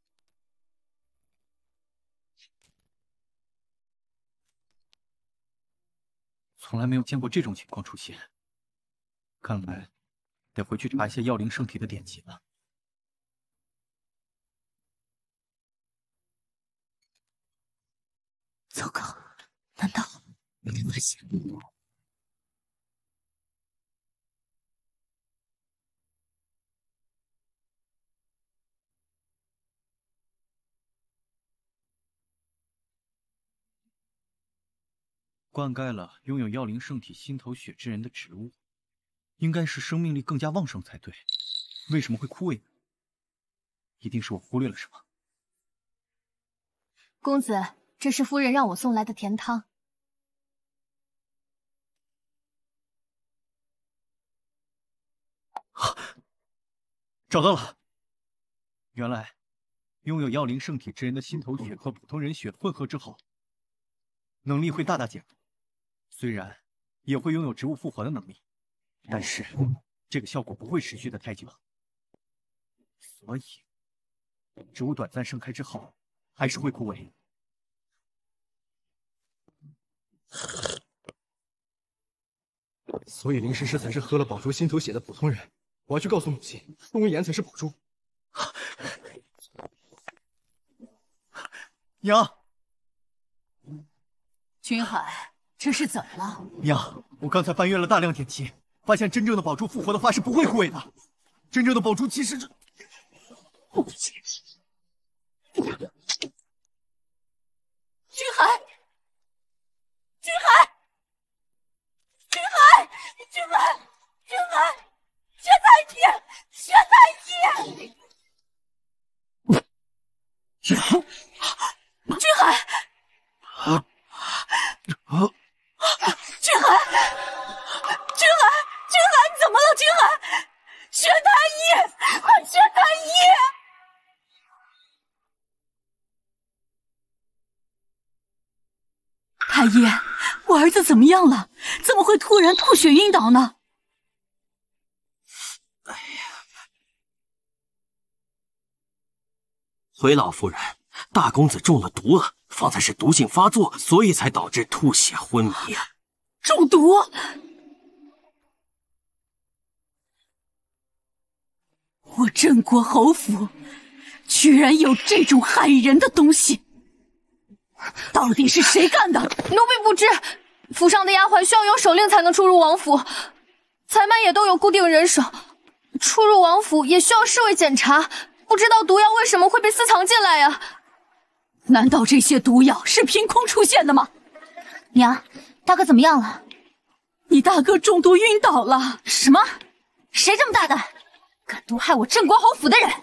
从来没有见过这种情况出现，看来得回去查一些药灵圣体的典籍了。 糟糕，难道被发现？ 灌溉了拥有药灵圣体心头血之人的植物，应该是生命力更加旺盛才对，为什么会枯萎呢？一定是我忽略了什么。 公子，这是夫人让我送来的甜汤。 找到了，原来拥有药灵圣体之人的心头血和普通人血混合之后，能力会大大减弱。虽然也会拥有植物复活的能力，但是这个效果不会持续的太久，所以植物短暂盛开之后还是会枯萎。 所以林诗诗才是喝了宝珠心头血的普通人。我要去告诉母亲，宋文言才是宝珠。 娘， 君海，这是怎么了？ 娘，我刚才翻阅了大量典籍，发现真正的宝珠复活的花是不会枯萎的。真正的宝珠其实是…… 君海，君海，君海，君海，君海，薛太医，薛太医，君海，君海，君海，君海，你怎么了？君海，薛太医，薛太医。太医，我儿子怎么样了？怎么会突然吐血晕倒呢？ 哎呀，回老夫人，大公子中了毒了，方才是毒性发作，所以才导致吐血昏迷。 中毒？我镇国侯府居然有这种害人的东西！到底是谁干的？ 奴婢不知，府上的丫鬟需要有手令才能出入王府，采买也都有固定人手，出入王府也需要侍卫检查，不知道毒药为什么会被私藏进来呀？ 难道这些毒药是凭空出现的吗？ 娘，大哥怎么样了？ 你大哥中毒晕倒了。 什么？谁这么大胆，敢毒害我镇国侯府的人？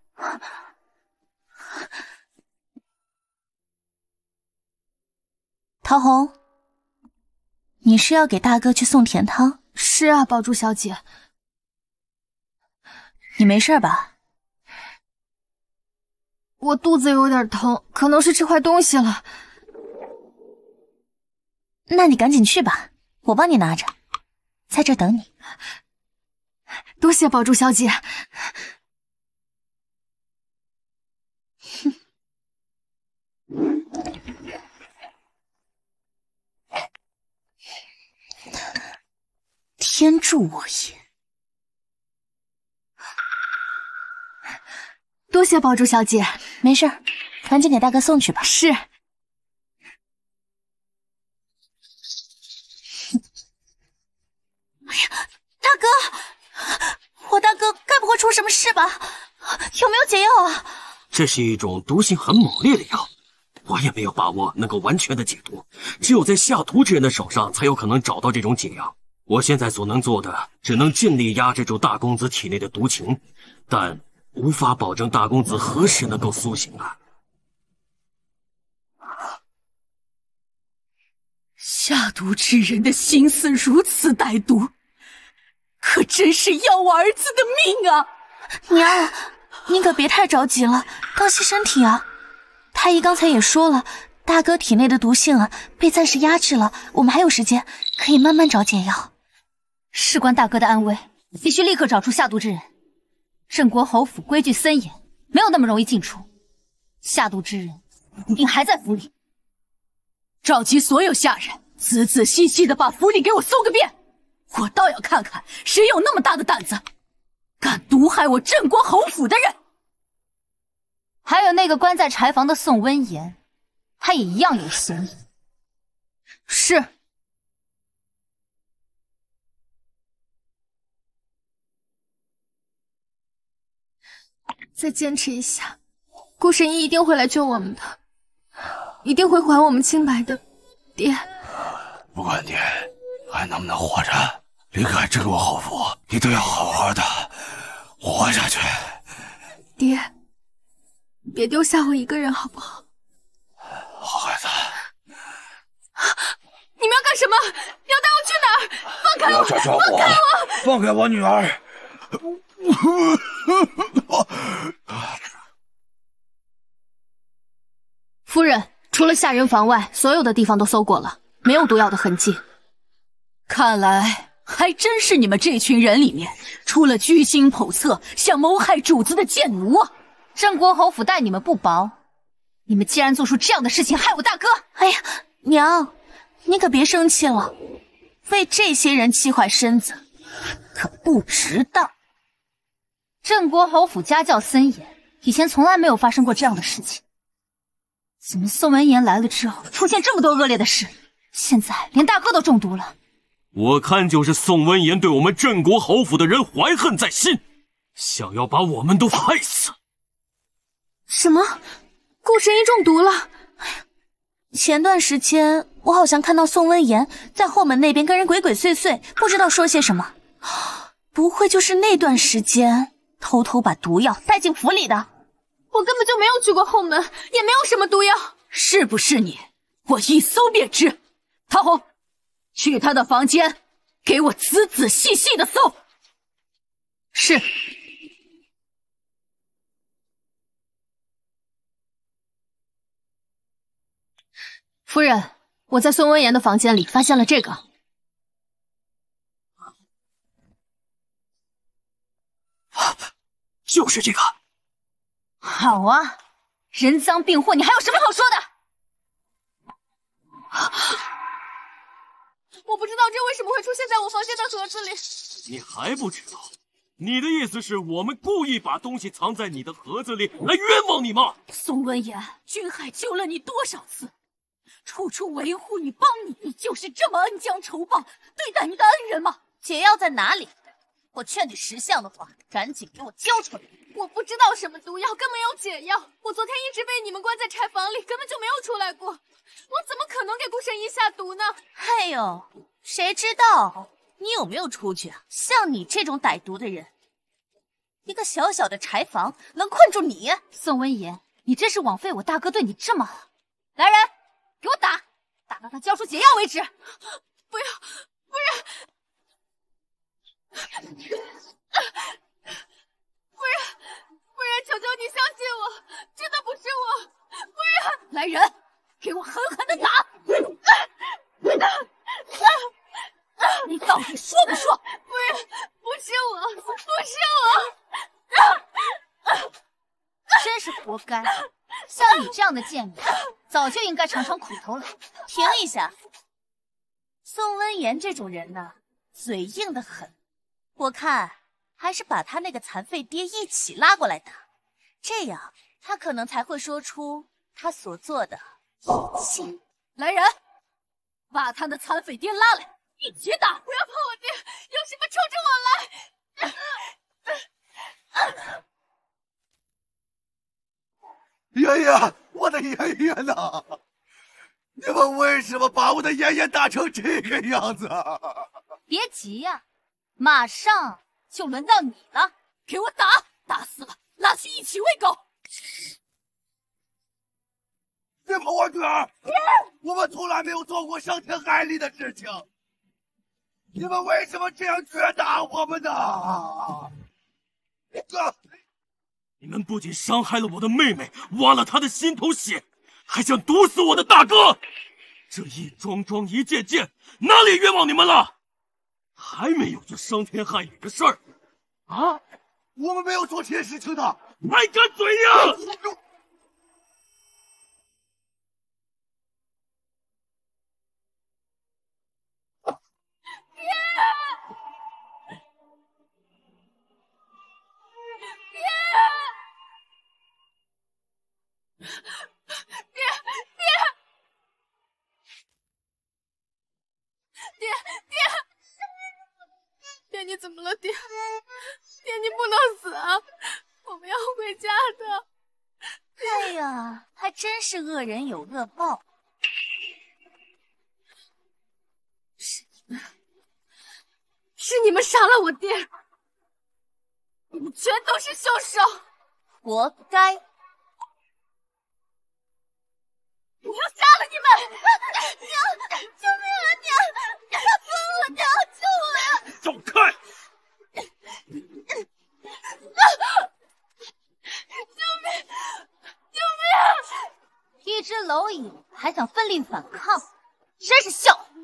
桃红，你是要给大哥去送甜汤？ 是啊，宝珠小姐。 你没事吧？ 我肚子有点疼，可能是吃坏东西了。 那你赶紧去吧，我帮你拿着，在这等你。 多谢宝珠小姐。 天助我也！ 多谢宝珠小姐。 没事，赶紧给大哥送去吧。 是。哎呀，大哥，我大哥该不会出什么事吧？有没有解药啊？ 这是一种毒性很猛烈的药，我也没有把握能够完全的解毒，只有在下毒之人的手上才有可能找到这种解药。我现在所能做的，只能尽力压制住大公子体内的毒情，但无法保证大公子何时能够苏醒啊！ 下毒之人的心思如此歹毒，可真是要我儿子的命啊！ 娘，您可别太着急了，当心身体啊！太医刚才也说了，大哥体内的毒性啊被暂时压制了，我们还有时间，可以慢慢找解药。事关大哥的安危，必须立刻找出下毒之人。镇国侯府规矩森严，没有那么容易进出。下毒之人一定还在府里。 召集所有下人，仔仔细细的把府里给我搜个遍。我倒要看看谁有那么大的胆子，敢毒害我镇国侯府的人。 还有那个关在柴房的宋温言，他也一样有嫌疑。 是。再坚持一下，顾神医一定会来救我们的，一定会还我们清白的，爹。 不管爹还能不能活着离开镇国侯府，你都要好好的活下去。 爹，别丢下我一个人好不好？ 好孩子。 你们要干什么？你要带我去哪儿？放开我！ 放开我！ 放开我女儿！ 夫人，除了下人房外，所有的地方都搜过了，没有毒药的痕迹。 看来还真是你们这群人里面出了居心叵测、想谋害主子的贱奴啊！ 镇国侯府待你们不薄，你们既然做出这样的事情害我大哥，哎呀，娘，你可别生气了，为这些人气坏身子，可不值当。镇国侯府家教森严，以前从来没有发生过这样的事情。怎么宋文言来了之后出现这么多恶劣的事？现在连大哥都中毒了。 我看就是宋文言对我们镇国侯府的人怀恨在心，想要把我们都害死。 什么？顾神医中毒了？ 前段时间我好像看到宋温言在后门那边跟人鬼鬼祟祟，不知道说些什么。不会就是那段时间偷偷把毒药塞进府里的？ 我根本就没有去过后门，也没有什么毒药。 是不是你？我一搜便知。陶红，去他的房间，给我仔仔细细的搜。是。 夫人，我在宋温言的房间里发现了这个。 就是这个。 好啊，人赃并获，你还有什么好说的？ 我不知道这为什么会出现在我房间的盒子里。 你还不知道？你的意思是我们故意把东西藏在你的盒子里，来冤枉你吗？ 宋温言，君海救了你多少次，处处维护你、帮你，你就是这么恩将仇报对待你的恩人吗？ 解药在哪里？我劝你识相的话，赶紧给我交出来！ 我不知道什么毒药，更没有解药。我昨天一直被你们关在柴房里，根本就没有出来过。我怎么可能给顾神医下毒呢？ 哎呦，谁知道你有没有出去啊？像你这种歹毒的人，一个小小的柴房能困住你？ 宋温言，你真是枉费我大哥对你这么好。来人，给我打，打到他交出解药为止。 不要，夫人。夫人，夫人，求求你相信我，真的不是我。夫人， 来人，给我狠狠的打！你到底说不说？ 夫人，不是我，不是我。 真是活该！像你这样的贱女，早就应该尝尝苦头了。停一下，宋温言这种人呢，嘴硬得很。我看还是把他那个残废爹一起拉过来打，这样他可能才会说出他所做的一切。 来人，把他的残废爹拉来，一起打！ 不要碰我爹，有什么冲着我来！ 爷爷，我的爷爷呢？你们为什么把我的爷爷打成这个样子？ 别急呀、啊，马上就轮到你了！给我打，打死了，拉去一起喂狗！ 别碰我女儿！我们从来没有做过伤天害理的事情，你们为什么这样虐打我们呢？ 哥！你们不仅伤害了我的妹妹，挖了她的心头血，还想毒死我的大哥！这一桩桩一件件，哪里冤枉你们了？还没有这伤天害理的事儿啊！我们没有做这些事情的， 还敢嘴硬！ 爹，爹，爹，爹，爹，你怎么了？爹，爹，你不能死啊！我们要回家的。 哎呀，还真是恶人有恶报。 是你们，是你们杀了我爹！你们全都是凶手！ 活该！ 我要杀了你们！娘，救命啊！娘，他疯了！娘，救我呀！ 走开！ 救命！救命！ 一只蝼蚁还想奋力反抗，真是笑话！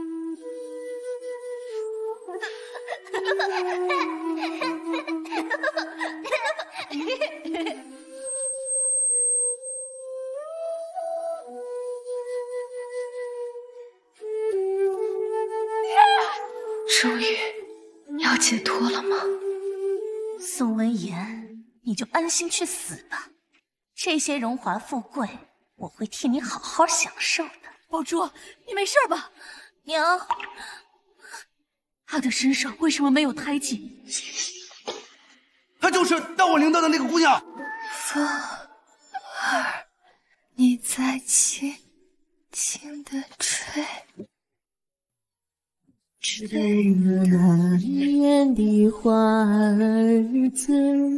终于要解脱了吗？ 宋温言，你就安心去死吧。这些荣华富贵，我会替你好好享受的。 宝珠，你没事吧？ 娘， 她的身上为什么没有胎记？ 她就是带我铃铛的那个姑娘。 风儿，你在轻轻的吹。 吹了那年的花儿醉。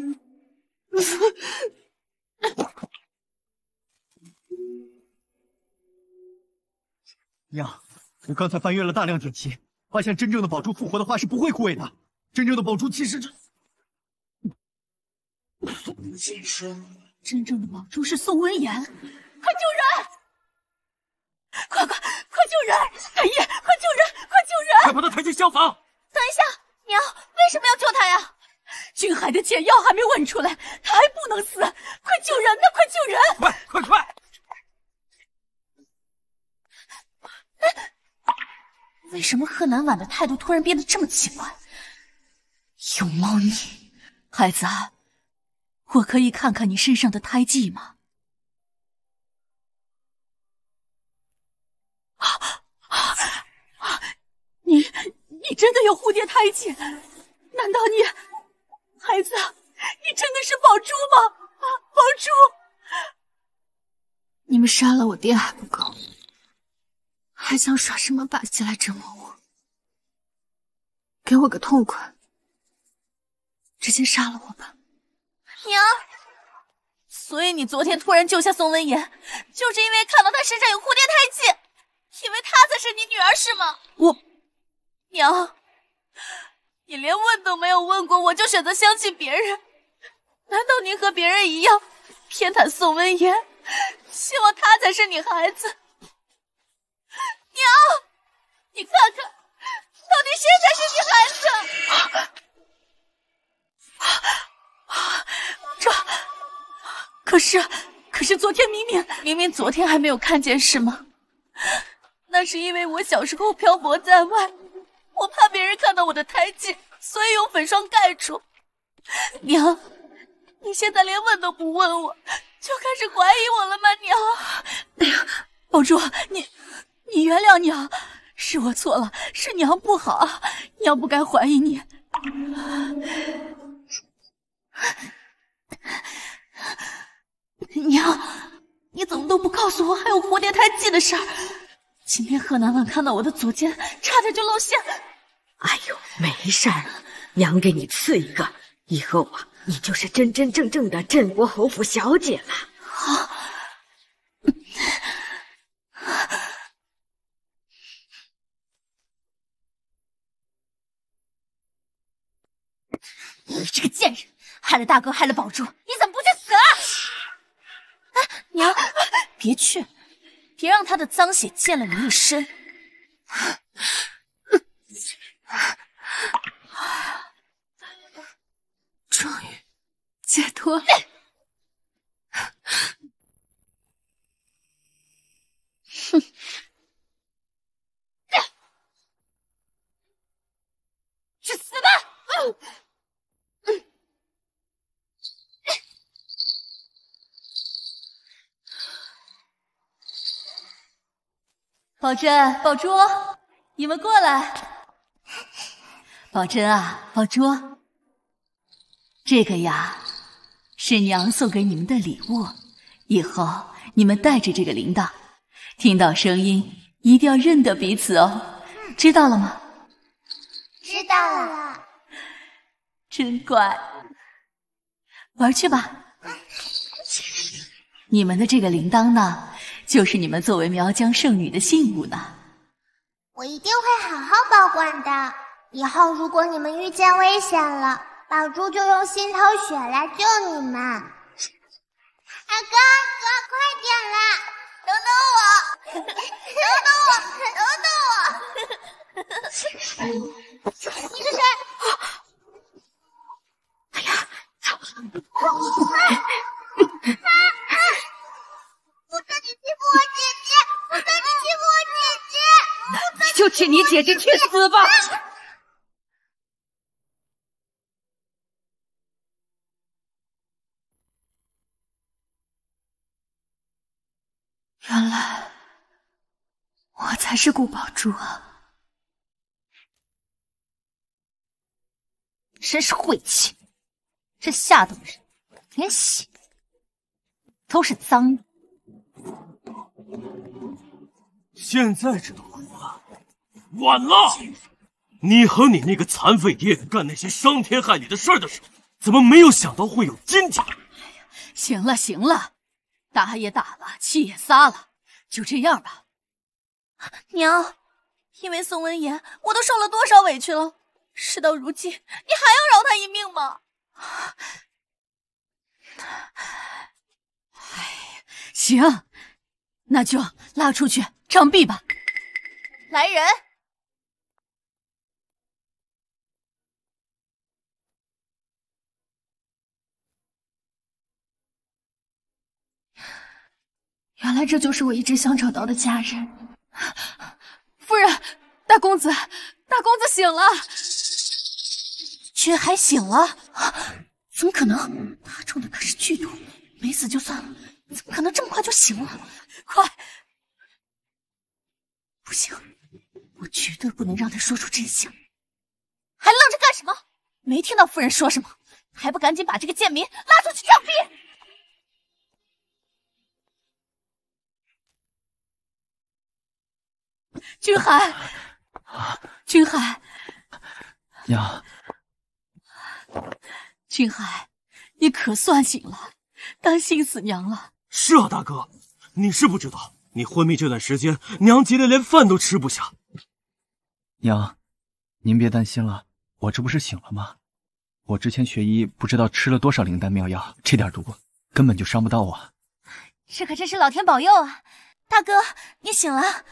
娘，我刚才翻阅了大量典籍，发现真正的宝珠复活的话是不会枯萎的。真正的宝珠其实是…… 真正的宝珠是宋文言，快救人！快快快救人！太医，快救人！快救人！ 快把他抬进厢房！ 等一下，娘，为什么要救他呀？君海的解药还没问出来，他还不能死！快救人呐！快救人！ 快快快！ 为什么贺南婉的态度突然变得这么奇怪？有猫腻。 孩子，我可以看看你身上的胎记吗？ 你你真的有蝴蝶胎记？难道你，孩子，你真的是宝珠吗？啊，宝珠！ 你们杀了我爹还不够，还想耍什么把戏来折磨我？给我个痛快，直接杀了我吧！ 娘，所以你昨天突然救下宋文言，就是因为看到他身上有蝴蝶胎记，以为他才是你女儿是吗？ 我， 娘，你连问都没有问过我就选择相信别人，难道你和别人一样偏袒宋文言，希望他才是你孩子？娘，你看看，到底谁才是你孩子？ 这，可是，可是昨天明明明明昨天还没有看见是吗？那是因为我小时候漂泊在外，我怕别人看到我的胎记，所以用粉霜盖住。娘，你现在连问都不问我，就开始怀疑我了吗？娘， 哎呀，宝珠，你你原谅娘，是我错了，是娘不好，娘不该怀疑你。娘，你怎么都不告诉我还有蝴蝶胎记的事儿？今天贺南婉看到我的左肩，差点就露馅。 哎呦，没事儿，娘给你赐一个，以后啊，你就是真真正正的镇国侯府小姐了。 好。 你这个贱人，害了大哥，害了宝珠，你怎么不去死啊？哎，娘，别去，别让他的脏血溅了你一身。 终于解脱了。 哼。 去死吧！嗯。 宝珍、宝珠，你们过来。宝珍啊，宝珠，这个呀，是娘送给你们的礼物，以后你们带着这个铃铛，听到声音一定要认得彼此哦，知道了吗？ 知道了。 真乖，玩去吧。你们的这个铃铛呢，就是你们作为苗疆圣女的信物呢。 我一定会好好保管的。以后如果你们遇见危险了，宝珠就用心头血来救你们。二哥，哥，快点啦！等等我，等等我，等等我！你是谁？ 哎呀，糟了！ 不准你欺负我姐姐！不准你欺负我姐姐！ 你就去你姐姐去死吧！ 原来我才是顾宝珠啊！ 真是晦气，这下等人连血都是脏的。 现在知道晚了，晚了！你和你那个残废爹干那些伤天害理的事儿的时候，怎么没有想到会有今天？ 行了行了，打也打了，气也撒了，就这样吧。 娘，因为宋文言，我都受了多少委屈了。事到如今，你还要饶他一命吗？ 哎，行，那就拉出去杖毙吧。 来人！ 原来这就是我一直想找到的家人。夫人，大公子，大公子醒了！ 居然还醒了？怎么可能？他中的可是剧毒，没死就算了，怎么可能这么快就醒了？快！不行，我绝对不能让他说出真相。 还愣着干什么？ 没听到夫人说什么，还不赶紧把这个贱民拉出去杖毙！ 君海，君海， 娘， 君海，你可算醒了，担心死娘了。 是啊，大哥，你是不知道，你昏迷这段时间，娘急得连饭都吃不下。 娘，您别担心了，我这不是醒了吗？我之前学医不知道吃了多少灵丹妙药，这点毒根本就伤不到我。 这可真是老天保佑啊！大哥，你醒了。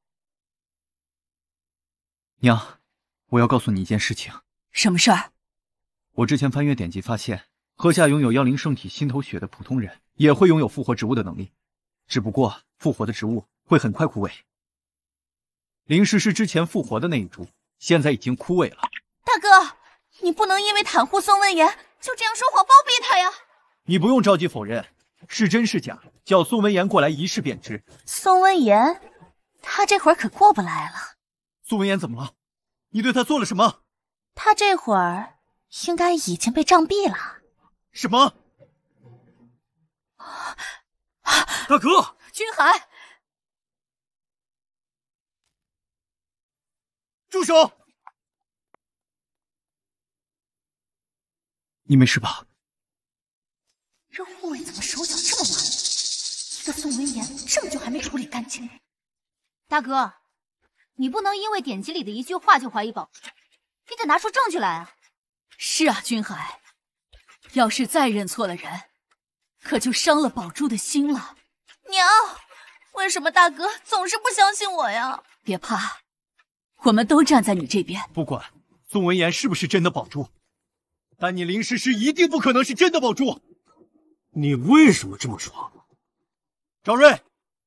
娘，我要告诉你一件事情。 什么事儿？ 我之前翻阅典籍发现，喝下拥有妖灵圣体心头血的普通人，也会拥有复活植物的能力，只不过复活的植物会很快枯萎。灵石是之前复活的那一株，现在已经枯萎了。 大哥，你不能因为袒护宋文言就这样说谎包庇他呀！ 你不用着急否认，是真是假，叫宋文言过来一试便知。 宋文言，他这会儿可过不来了。 宋文言怎么了？你对他做了什么？ 他这会儿应该已经被杖毙了。 什么？ 大哥， 君海， 住手！你没事吧？ 这护卫怎么手脚这么慢？这宋文言这么久还没处理干净。大哥，你不能因为典籍里的一句话就怀疑宝珠，你得拿出证据来啊！ 是啊，君海，要是再认错了人，可就伤了宝珠的心了。 娘，为什么大哥总是不相信我呀？ 别怕，我们都站在你这边。 不管宋文言是不是真的宝珠，但你灵石师一定不可能是真的宝珠。 你为什么这么说？ 赵睿，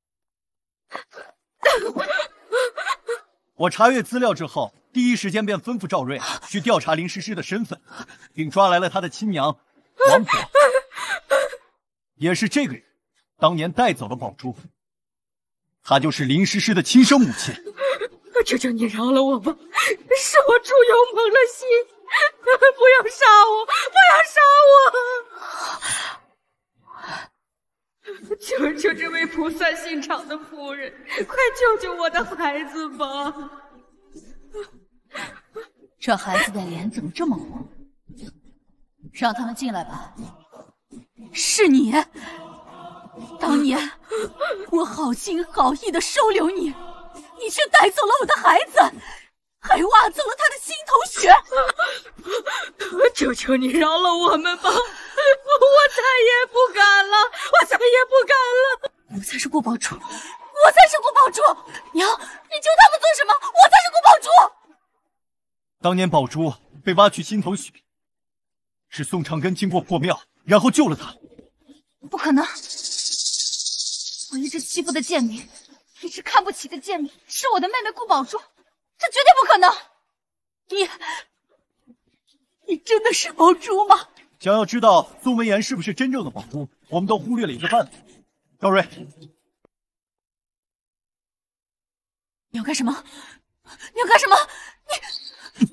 我查阅资料之后，第一时间便吩咐赵睿去调查灵石师的身份，并抓来了他的亲娘王婆，也是这个人当年带走了宝珠，她就是灵石师的亲生母亲。 求求你饶了我吧，是我猪油蒙了心，不要杀我，不要杀我！求求这位菩萨心肠的夫人，快救救我的孩子吧！ 这孩子的脸怎么这么红？让他们进来吧。是你，当年我好心好意的收留你，你却带走了我的孩子，还挖走了他的心头血。 求求你饶了我们吧，我再也不敢了，我再也不敢了。 我才是顾宝珠，我才是顾宝珠。娘，你救他们做什么？我才是顾宝珠。 当年宝珠被挖去心头血，是宋长根经过破庙，然后救了他。 不可能！我一直欺负的贱民，一直看不起的贱民，是我的妹妹顾宝珠，这绝对不可能！ 你，你真的是宝珠吗？ 想要知道宋文言是不是真正的宝珠，我们都忽略了一个办法。赵睿， 你要干什么？你要干什么？你，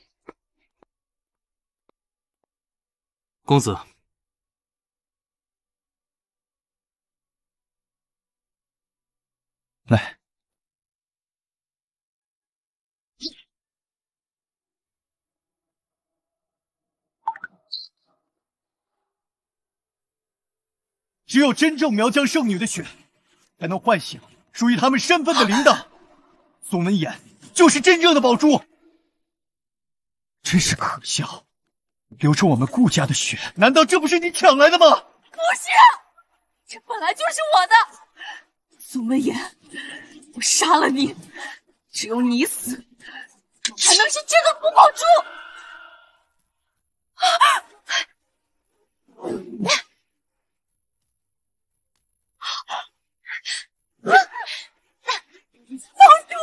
公子， 来。只有真正苗疆圣女的血，才能唤醒属于他们身份的铃铛。宋文言就是真正的宝珠，真是可笑！流出我们顾家的血，难道这不是你抢来的吗？ 不是，这本来就是我的。宋文言，我杀了你，只有你死，才能是真的福宝珠。宝珠！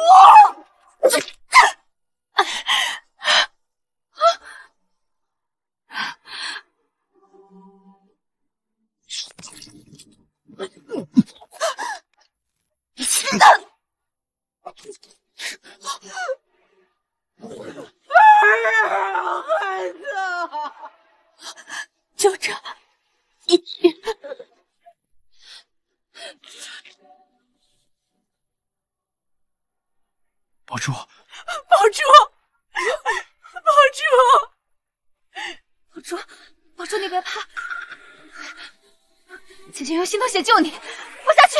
孩子，就这一天。 宝珠， 宝珠，宝珠， 宝珠，宝珠，你别怕，姐姐用心头血救你，活下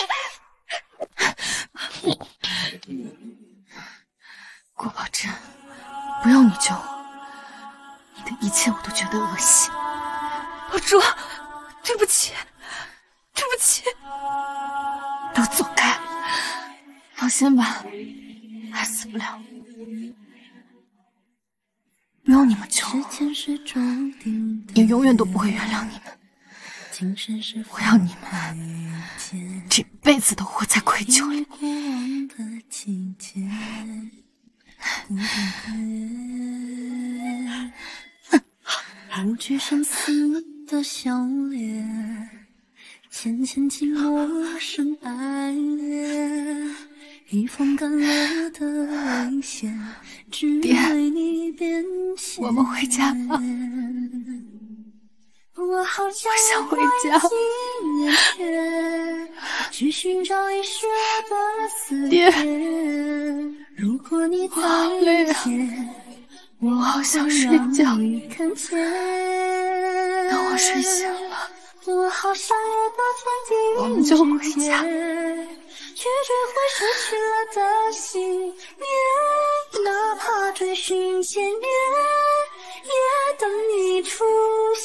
去。顾宝珍，不用你救我，你的一切我都觉得恶心。宝珠，对不起，对不起，都走开，放心吧。还死不了，不用你们救我，也永远都不会原谅你们。我要你们这辈子都活在愧疚里。 不惧生死的笑脸，浅浅寂寞深爱恋。一封干了的危险，只为你变现。 我们回家吧。 我好想回家。 去寻找遗失的思爹， 如果你我好累啊，我好想睡觉。等我睡醒了， 我好想我们就回家。 拒绝会失去了的信念，哪怕追寻千年，也等你出现。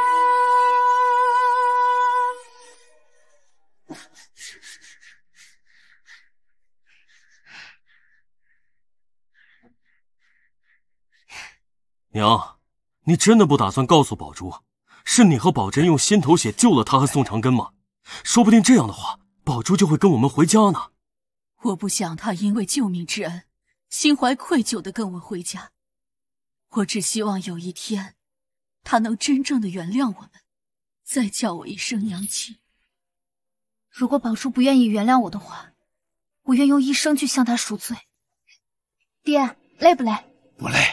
娘，你真的不打算告诉宝珠，是你和宝珍用心头血救了她和宋长根吗？说不定这样的话，宝珠就会跟我们回家呢。 我不想他因为救命之恩，心怀愧疚的跟我回家。我只希望有一天，他能真正的原谅我们，再叫我一声娘亲。 如果宝珠不愿意原谅我的话，我愿用一生去向他赎罪。爹，累不累？ 不累。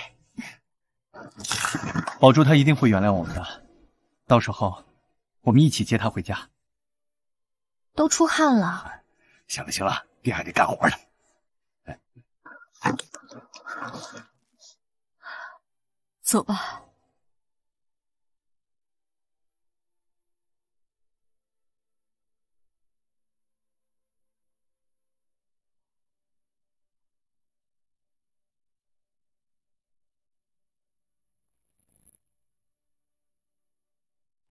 宝珠她一定会原谅我们的，到时候我们一起接她回家。 都出汗了。 行了行了，爹还得干活呢。 走吧。